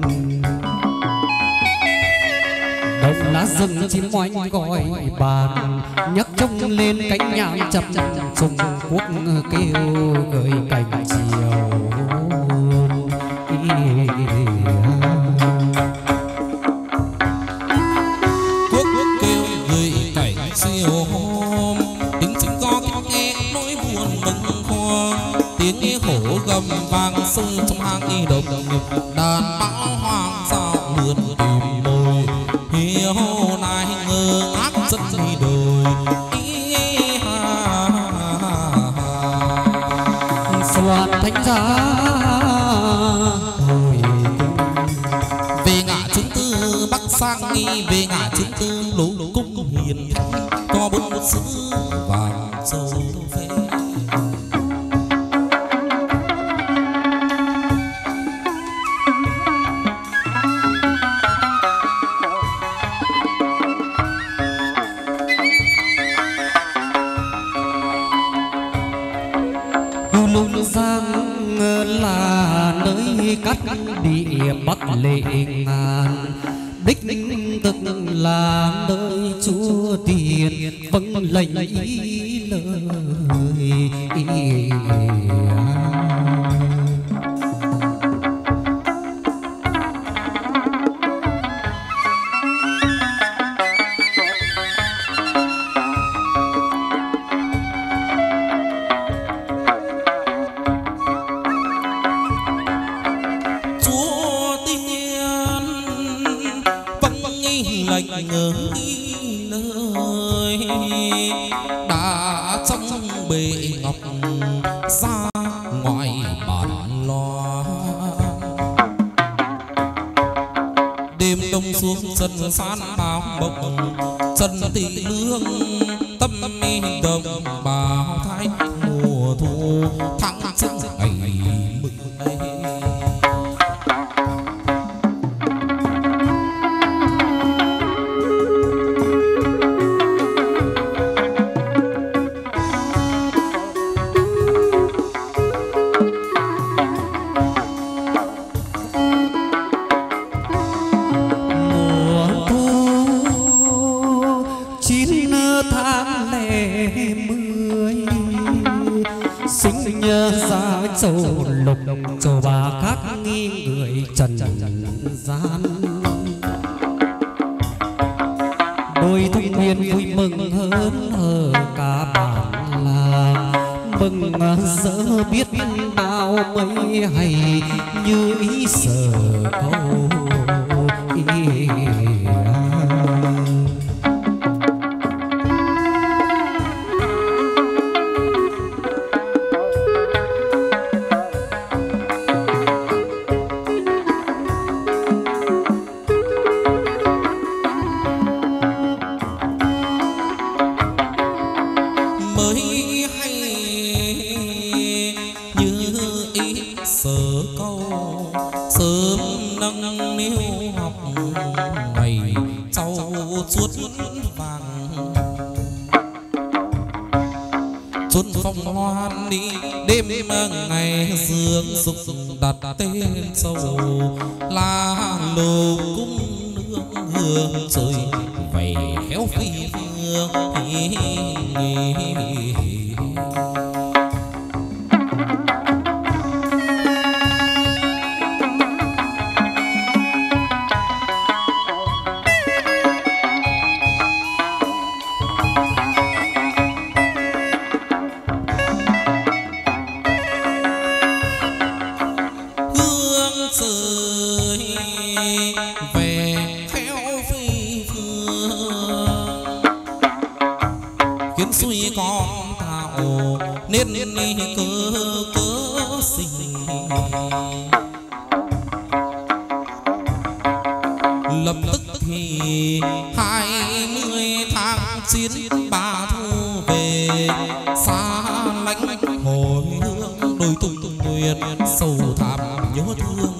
đồng lá rừng chim oanh gọi bàn nhấc trông lên cánh nhạn chập trùng quốc kêu gợi cành chiều quốc kêu gợi cảnh chiều hôm tiếng chim có nghe nỗi buồn mừng khoang tiếng nghe khổ gầm vang sông trong hang y đồng đàn bão hoang dạo lượn tìm mồi hiếu này ngơ ác rất đi đồi soạn thánh giá về ngã chứng tư bắc sang nghi về ngã chứng tư lũ cung hiền có bốn một sứ vàng châu về Lung Giang là nơi cắt địa Bắc lệ ngàn đích thực là nơi Chúa Tiền vâng lệnh ý lời ngờ lời đã trong bể ngọc ra ngoài bản lo đêm đông xuống chân san bao bồng chân tỷ lương tâm đồng bào thái mùa thu tháng trước ngày mừng đây châu lục châu bà khác nghi người trần gian đôi thanh niên vui mừng hơn ở cả bản làng mừng rỡ biết bao mấy hay như ý sở câu ý ngày sương sục đặt tên sâu là lô cung nương hương trời vậy khéo phi hương non thảo nên cơ sinh lập tức thì 20 tháng 9 bà thu về xa lánh hồi hương đôi tung nguyện sầu thảm nhớ thương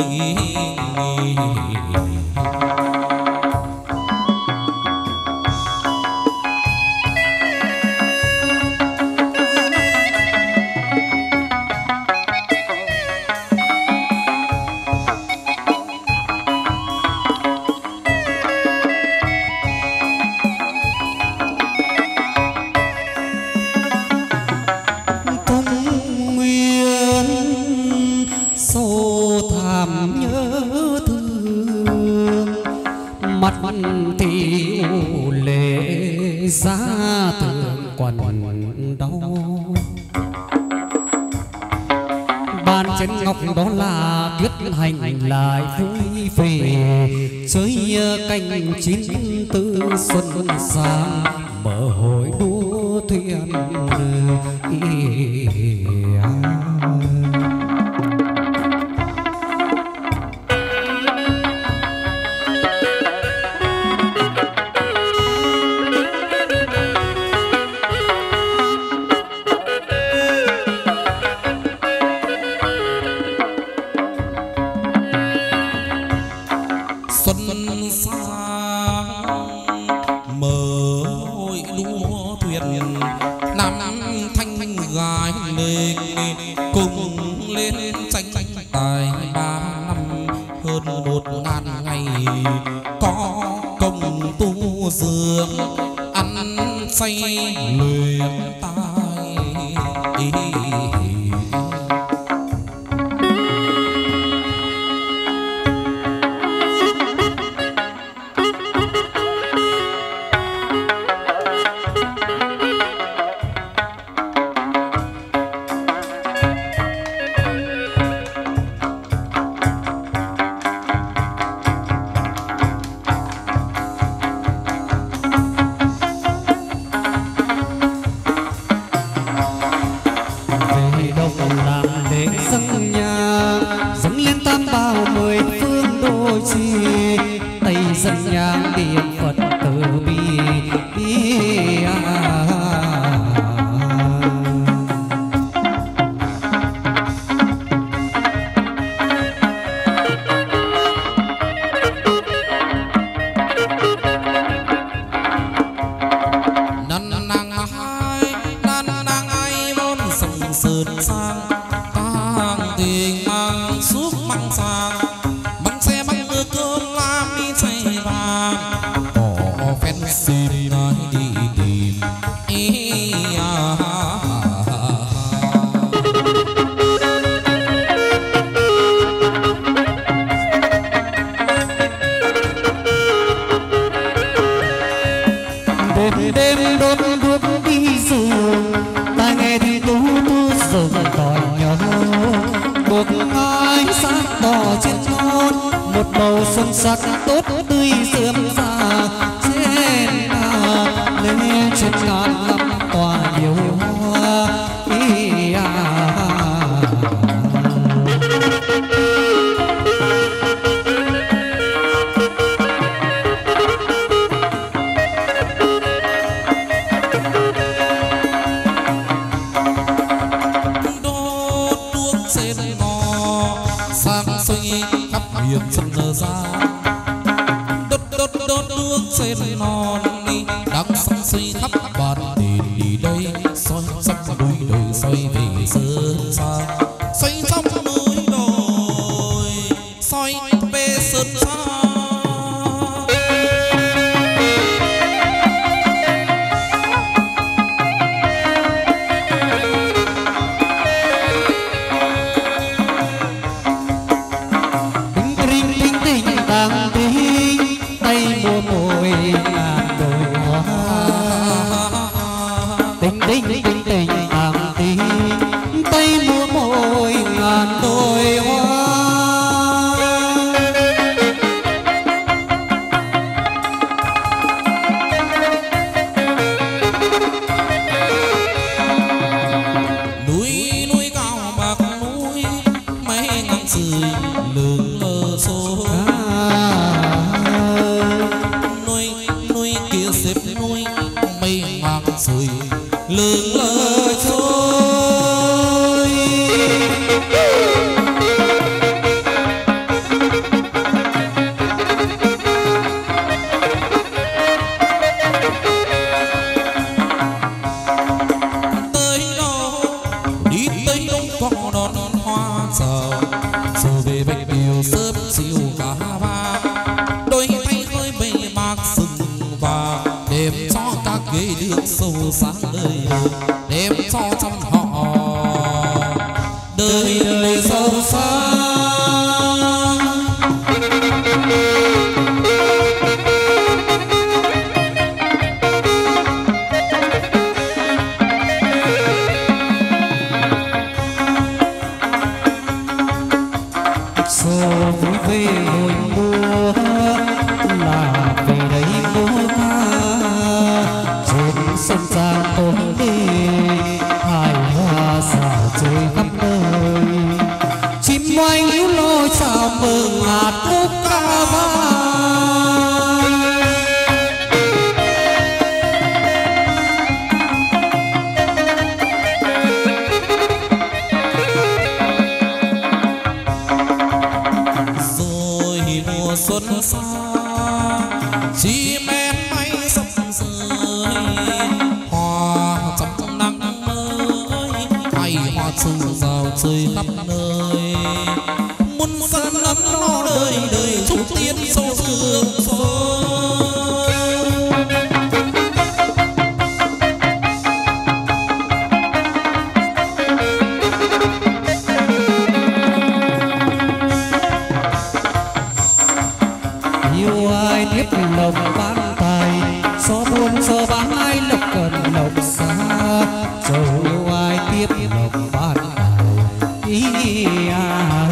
thì u lệ giá tường quần đau bàn trên ngọc đó là tuyết hành lại vui về chơi canh chín tư xuân sang mở hội đua thuyền lương lời trôi. Tới đâu đi tới đâu có đón hoa giờ, dù về bạch điều sớm chiều cả ba, đôi tay hơi bề bạc sừng và đêm cho các ghế được sâu sáng đời, đêm cho trong họ đời đời sâu sáng. Giờ vui về hồi mùa là về đây mùa ca, trên sân giang tối đi hài hoa xào chơi khắp nơi, chim oanh líu lôi chào mừng hạt khúc ca vang. Mùa xuân xa chim én bay sắp rơi, hoa trong nắng mới hay hoa sương rào rơi khắp nơi, muôn dân ấm no đời đời chúc tiến sâu sương sôi. Yêu ai tiếp lòng ban tay, gió buồn gió bán ai lộc gần lộc xa, dẫu yêu ai tiếp lòng ban tay ý à.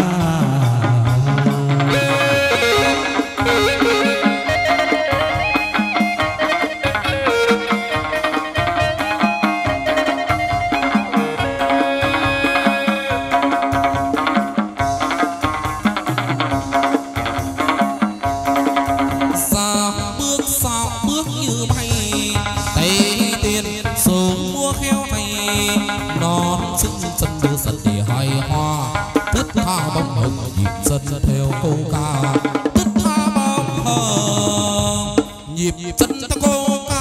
Sao bước như bay tay tiền sớm mua khéo hay non chân chân đưa sân để hài hoa, thức tha bóng hồng nhịp dân theo câu ca, thức tha bóng hồng nhịp chân theo câu ca.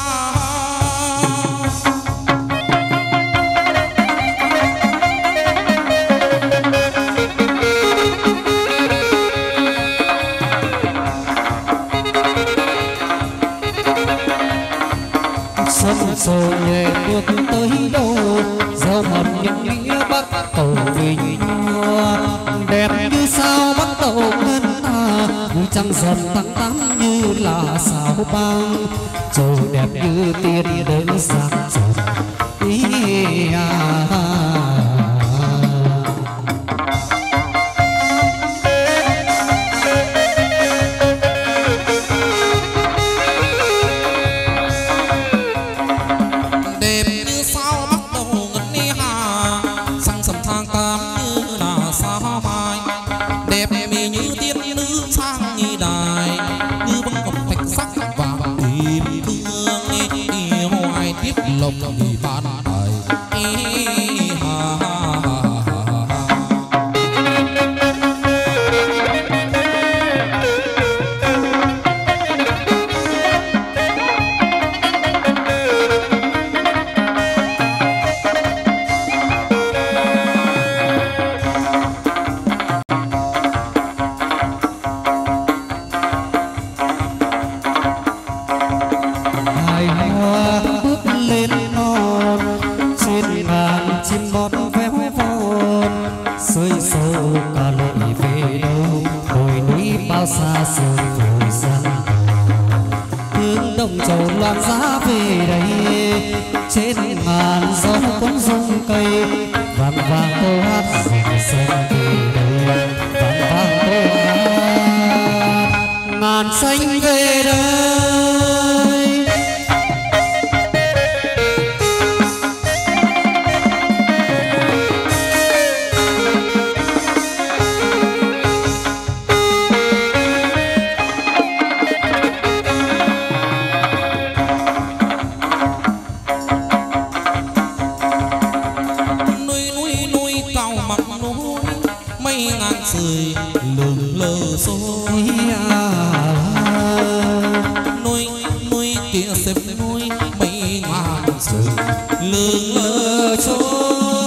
Xuân rồi nhẹ bước tới đâu, gieo mầm những nghĩa bắc cầu bình hoa, đẹp như sao bắt đầu ngân ta, như trăng dần tăng tám như là sao băng, trời đẹp như tiên đến sáng dần ý à. Đẹp mì như tiên nữ sang như đài, như bông ngọc thạch sắc vàng kim cương, yêu ai tiếp lòng thì ban đời ha ha ha. Chim bót véo von rơi sâu cả lội về đâu, đồi núi bao xa sương phủ dần, hướng đông trầu loạn giá về đây, trên ngàn gió cuốn rung cây, vàng vàng câu hát rừng sân về đây, vàng vàng câu hát ngàn xanh về đây. lơ trôi.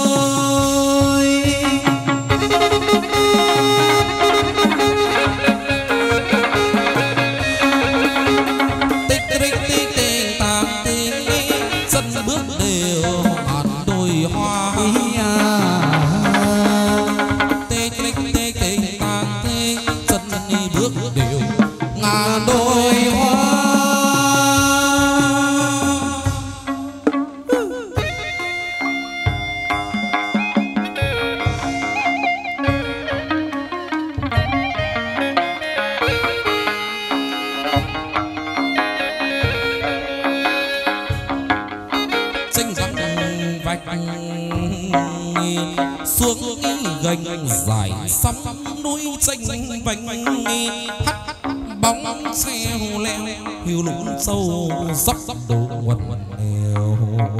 gành dài sóng núi tranh vành hắt bóng xeo leo hiu lún sâu dốc đồ quần nghèo.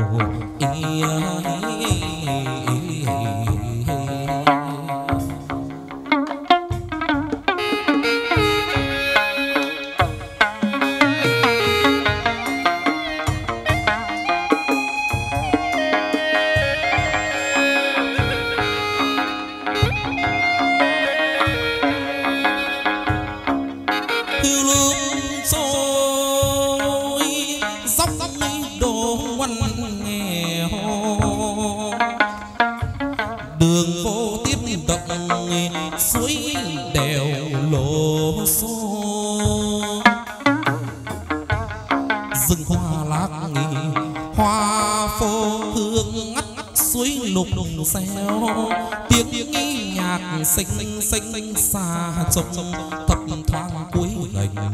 Tiếng nhạc xinh xinh xa trông thấp thoáng cuối gành.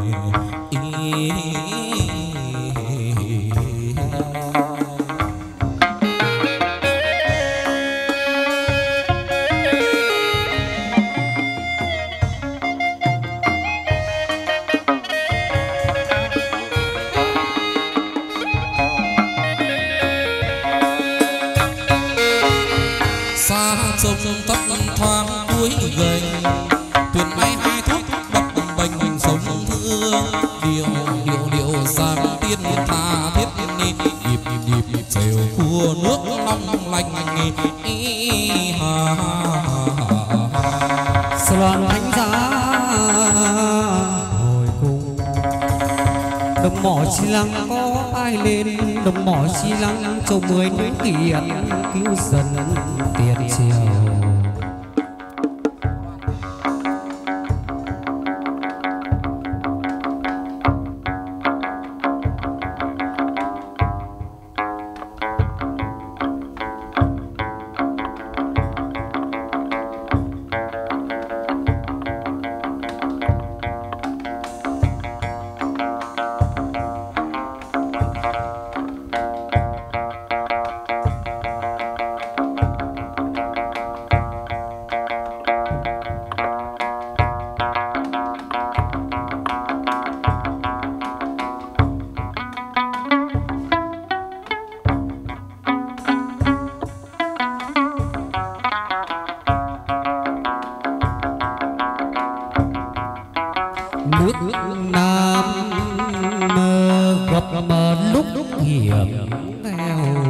Trông thấp thoáng cuối gành, thuyền bay hai thuốc đập bềnh sông thương. Điệu giang tiên tha thiết nhịp trèo khua nước long lanh. Loan thánh giá hồi cùng đồng mỏ chi lăng có ai lên, đồng mỏ chi lăng châu 10 núi kiệt cứu dân tiền triều. Nước Nam gặp lúc hiểm nghèo,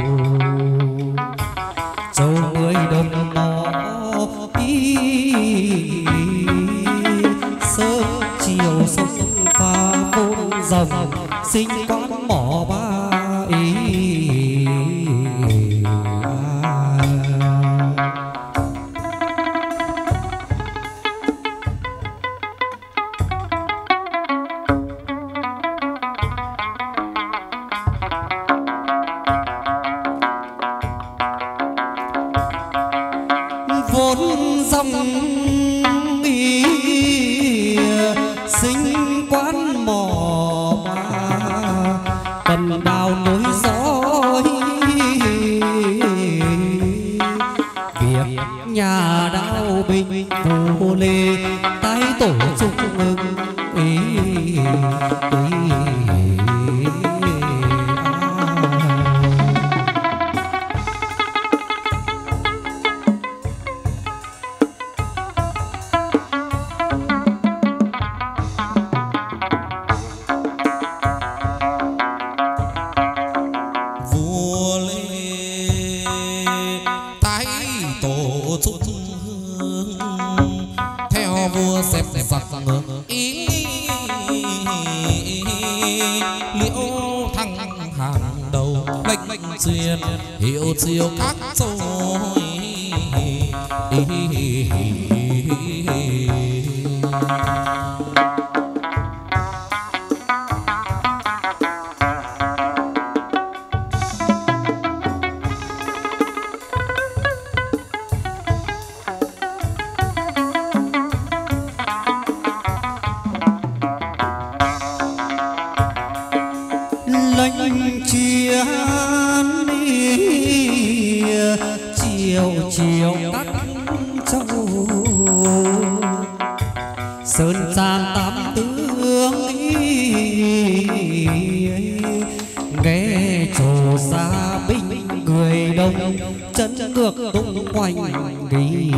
châu 10 đồng mỏ sớm chiều sông pha vốn dòng sinh quán mỏ ba vốn dòng sinh quán mỏ mà cần đào nối dõi. Việc nhà đào bình phù lê tái tổ chúc mừng vua lê xếp giặc ý liễu thăng hàng đầu lệnh truyền hiệu chiều các rồi chiều tắt châu sơn gian tám tướng nghe trồ ra binh người đông chân ngược tung hoành đi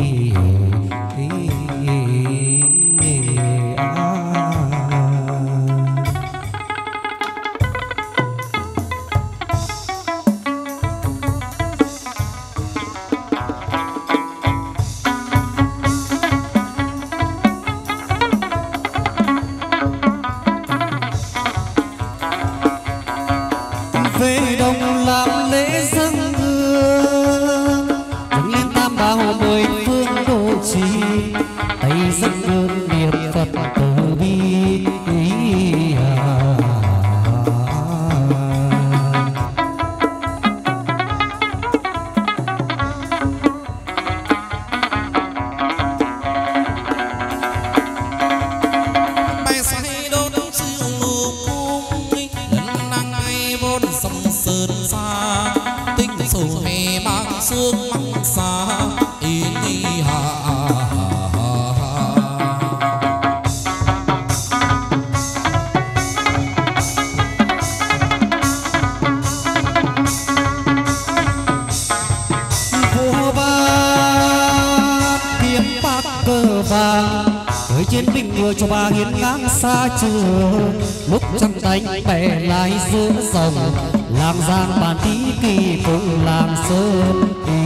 về đồng làm lễ dâng hương dâng lên tam bảo mười phương độ trì tay dâng hương niệm Phật từ bi sương măng xa ý hạ vua ba tiêm bạc cờ vàng với chiến binh người cho bà hiến ngang xa trường lúc trăm đánh bè lái giữa dòng làm giang bàn tí kỳ cùng làm sơn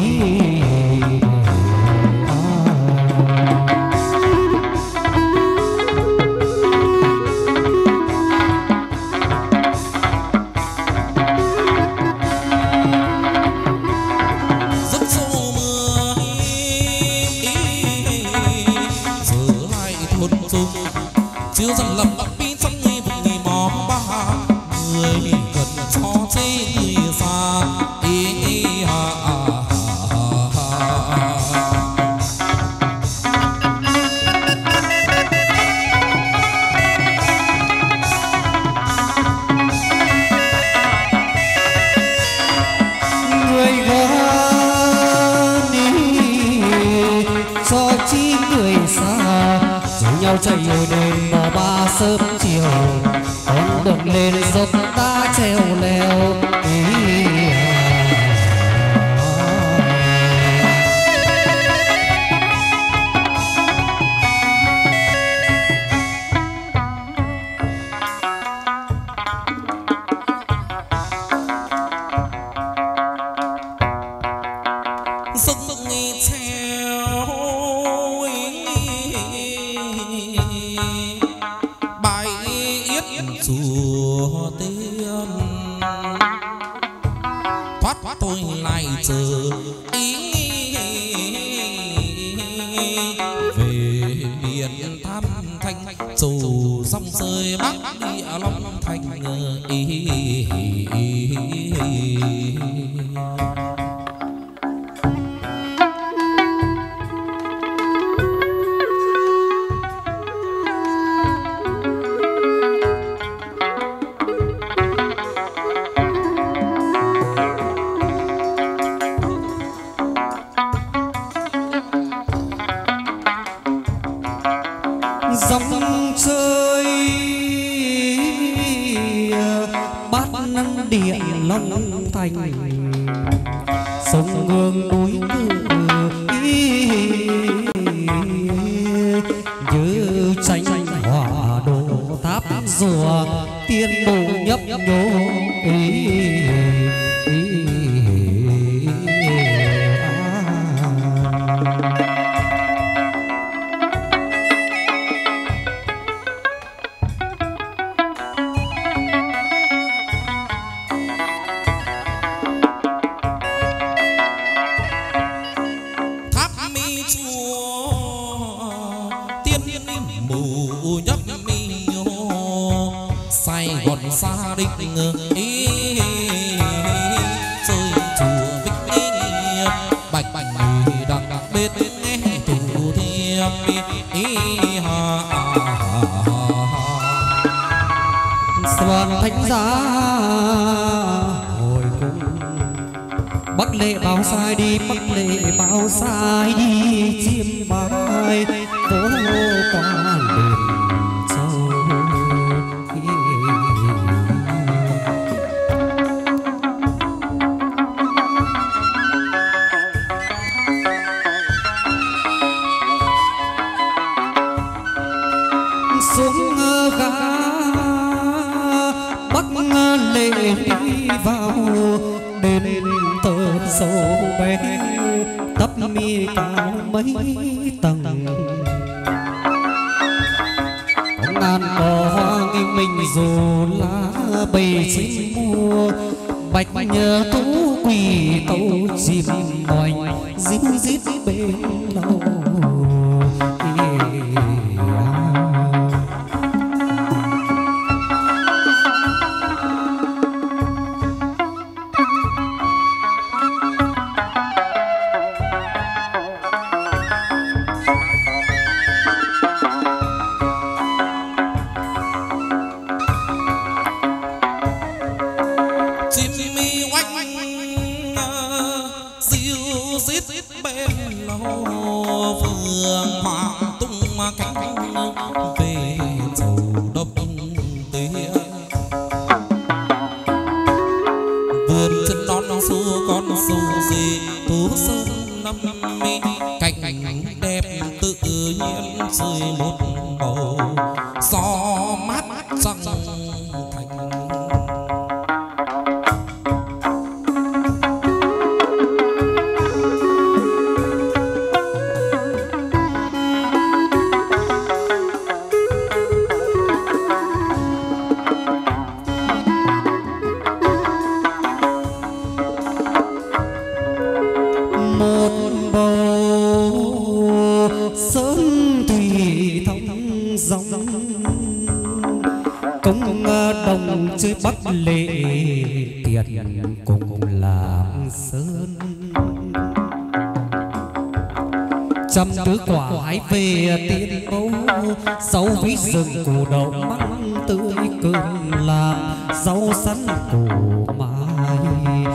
chiếu dần lầm bắc bi trong người vùng người mò ba người gần cho chê người xa ý người gần cho chi người xa nhau chạy đêm mò ba sớm chiều con đường lên dốc ta treo leo sức nghi theo bài yết chùa tiên thoát tôi lại chờ ý về miền Tam Thanh châu dòng rơi bắc địa Long Thành dòng chơi bát năng điện Long Thành sông Hương núi như tranh hỏa đồ tháp rùa tiên bộ nhấp nhô định ý rơi chùa vĩnh bạch bạch đặc biệt nghe thủ thiệp ý Soạn thánh giá hồi cung Bắc lệ báo sai đi, Bắc lệ báo sai đi, chiêm bài phố quan đền châu. Xuống ga Bắc lệ đi vào đền tờ sâu bé tấp mi cao mấy tầng, có ngàn cỏ hoa nghinh mình dù lá bầy chim mua bạch nhờ tú quỳ tấu chim boành díu dít bên lâu. Trăm đứa quả hái về tiên mẫu, sáu ví rừng củ đậu măng tươi cơm làm rau sắn củ mai.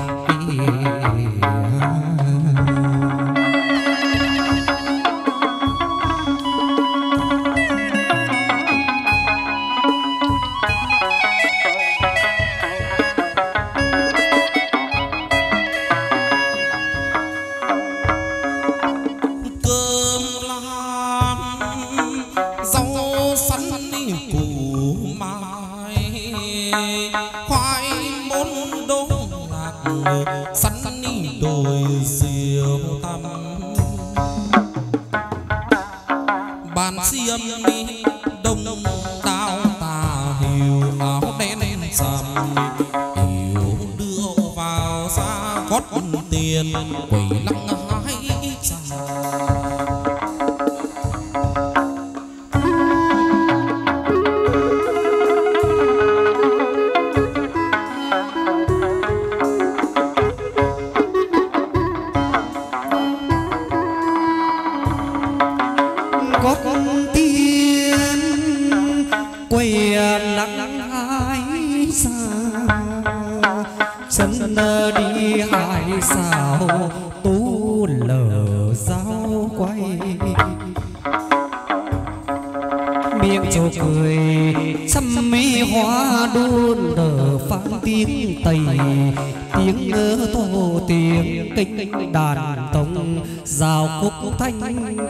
Đàn tông giao khúc thanh bình.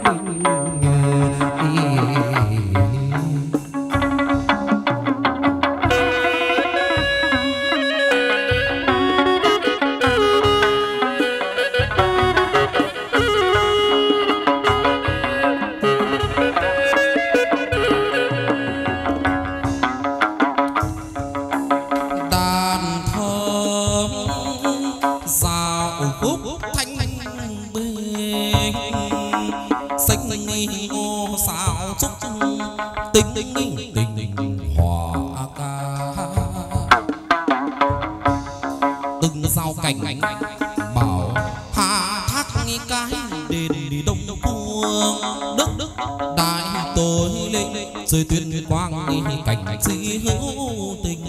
cảnh bảo hạ thác cái đền đi đông cuông đức đại tôi lên rồi tuyên quang cảnh sĩ hữu tình.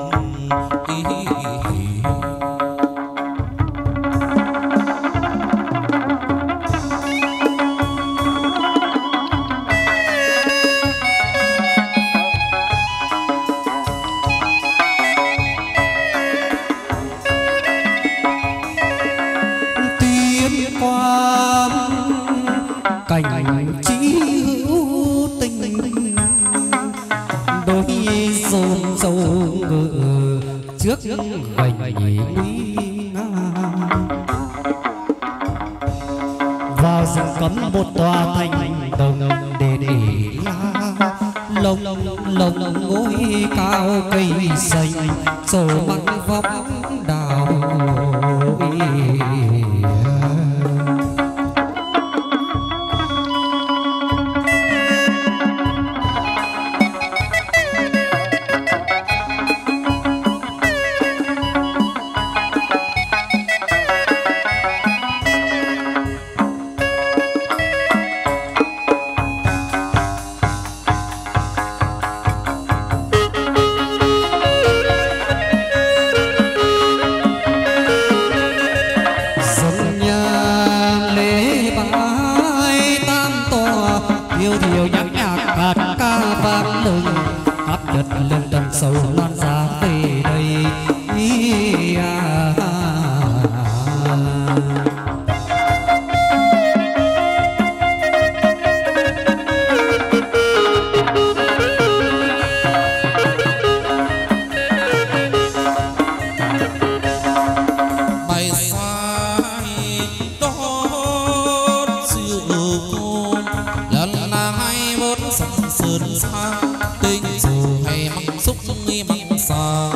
cảnh chí hữu tình đôi dồn dầu ngự trước gành nguy ngang vào rừng cấm một tòa thành đồng đền lồng lồng ngôi cao cây xanh trổ măng vóc đào sầu lan ra về đây bài sai đón siêu cô lần là hai vốn sông sơn xa tình dù hay măng xúc măng xa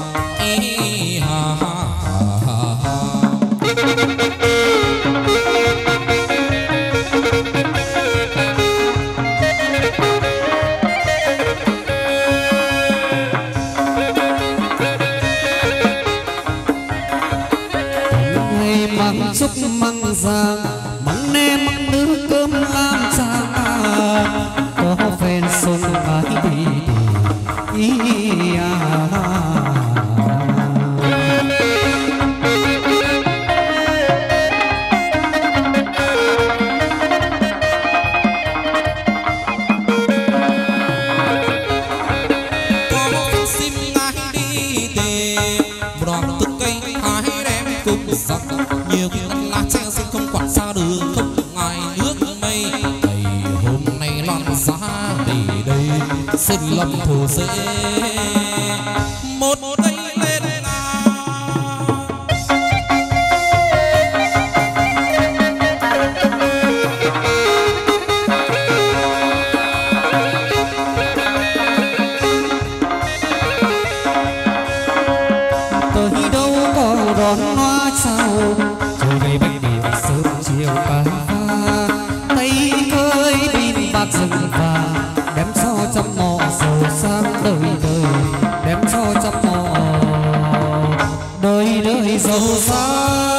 măng xúc măng giang măng nê măng nước cơm lam sang có phen sông ái đi nhiều ngân lá tre xinh không quản xa đường không ngại nước mây đầy hôm nay loan giá để đây xin lâm thù dễ một cây lên tới đâu có đón hoa sao trời ngày bánh điều sớm chiều cá pha tay cơi pin bạc rừng vàng đem cho trăm mọ giàu sang đời đời đem cho trăm mọ đời đời giàu sang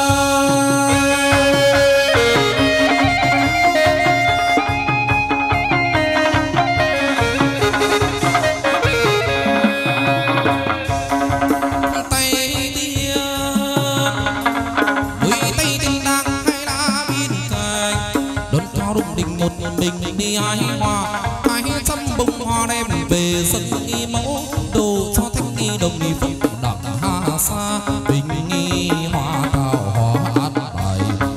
mình đi hái hoa hái trăm bông hoa đem về sân nghi mẫu đồ cho thanh nghi đồng nghi phúc đặng hà xa bình nghi hoa thảo hoa hát bài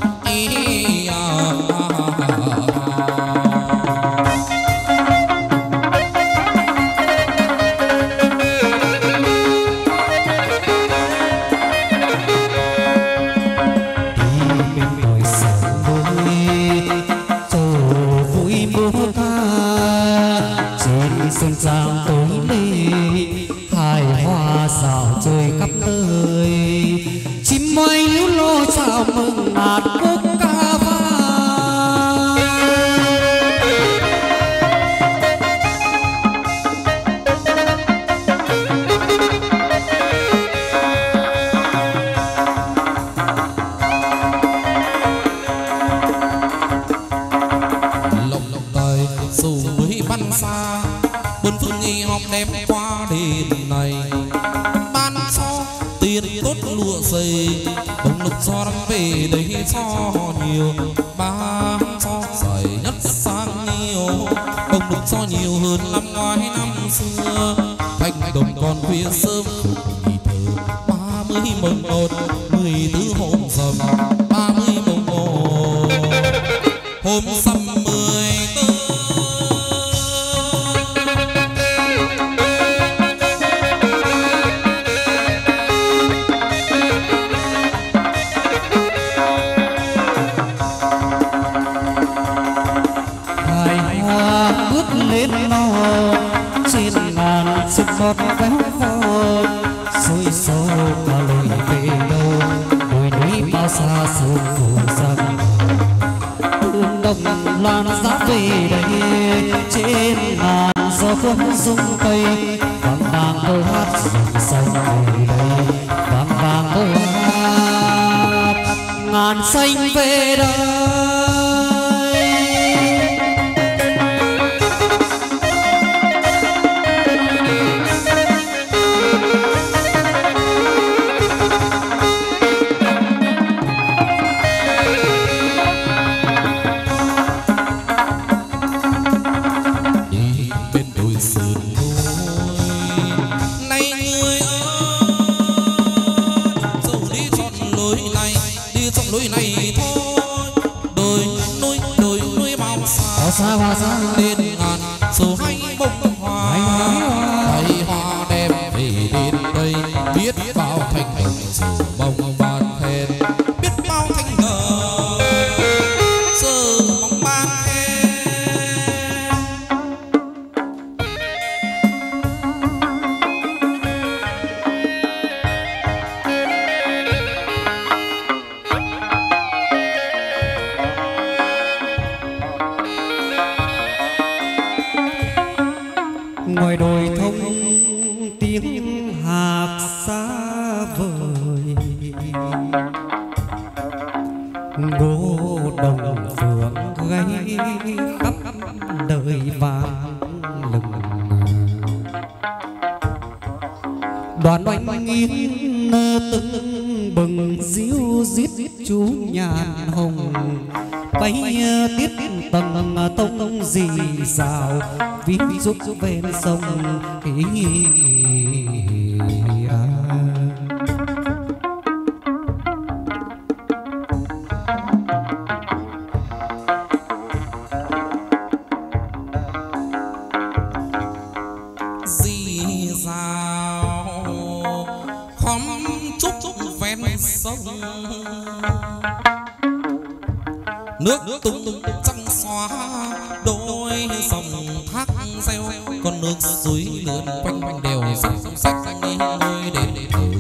xuân sang tối lê hài hoa rào trời khắp nơi chim bay líu lo chào mừng ngàn khúc ca vang đem qua đền này ban cho tiền tốt lụa dày bông lục cho đang về đây cho nhiều ban cho giày nhất sang nhiều bông lục cho nhiều hơn năm ngoái năm xưa thành đồng còn khuya sớm nghỉ thơ 30 mồng 1 14 hôm rằm 30 mồng 1 hôm sầm 14 sức bọt véo vôi xôi xô cả lối về đâu đồi núi bao xa sương phủ răng hương đông lan giá về đây trên ngàn gió cuốn rung tây vang vang câu hát rừng xanh về đây vang vang câu hát ngàn xanh về đây. Lên ngàn số hay bông hoa hay hoa đẹp về đến đây biết bao thành đồng dù bông ban khen biết bao thành đồng giờ bông ban ngoài đồi thông tiếng hạc xa vời ngô đồng phượng gáy khắp đời vàng lừng đoàn oanh nghiêng tưng bừng diêu giết chú nhàn hồng bay tiết tầng tông dì dào ví giúp ven sông dì dào khóm trúc ven sông nước tung trăng xóa đôi dòng thác reo con nước suối lượn quanh quanh đèo xanh xanh ngôi đền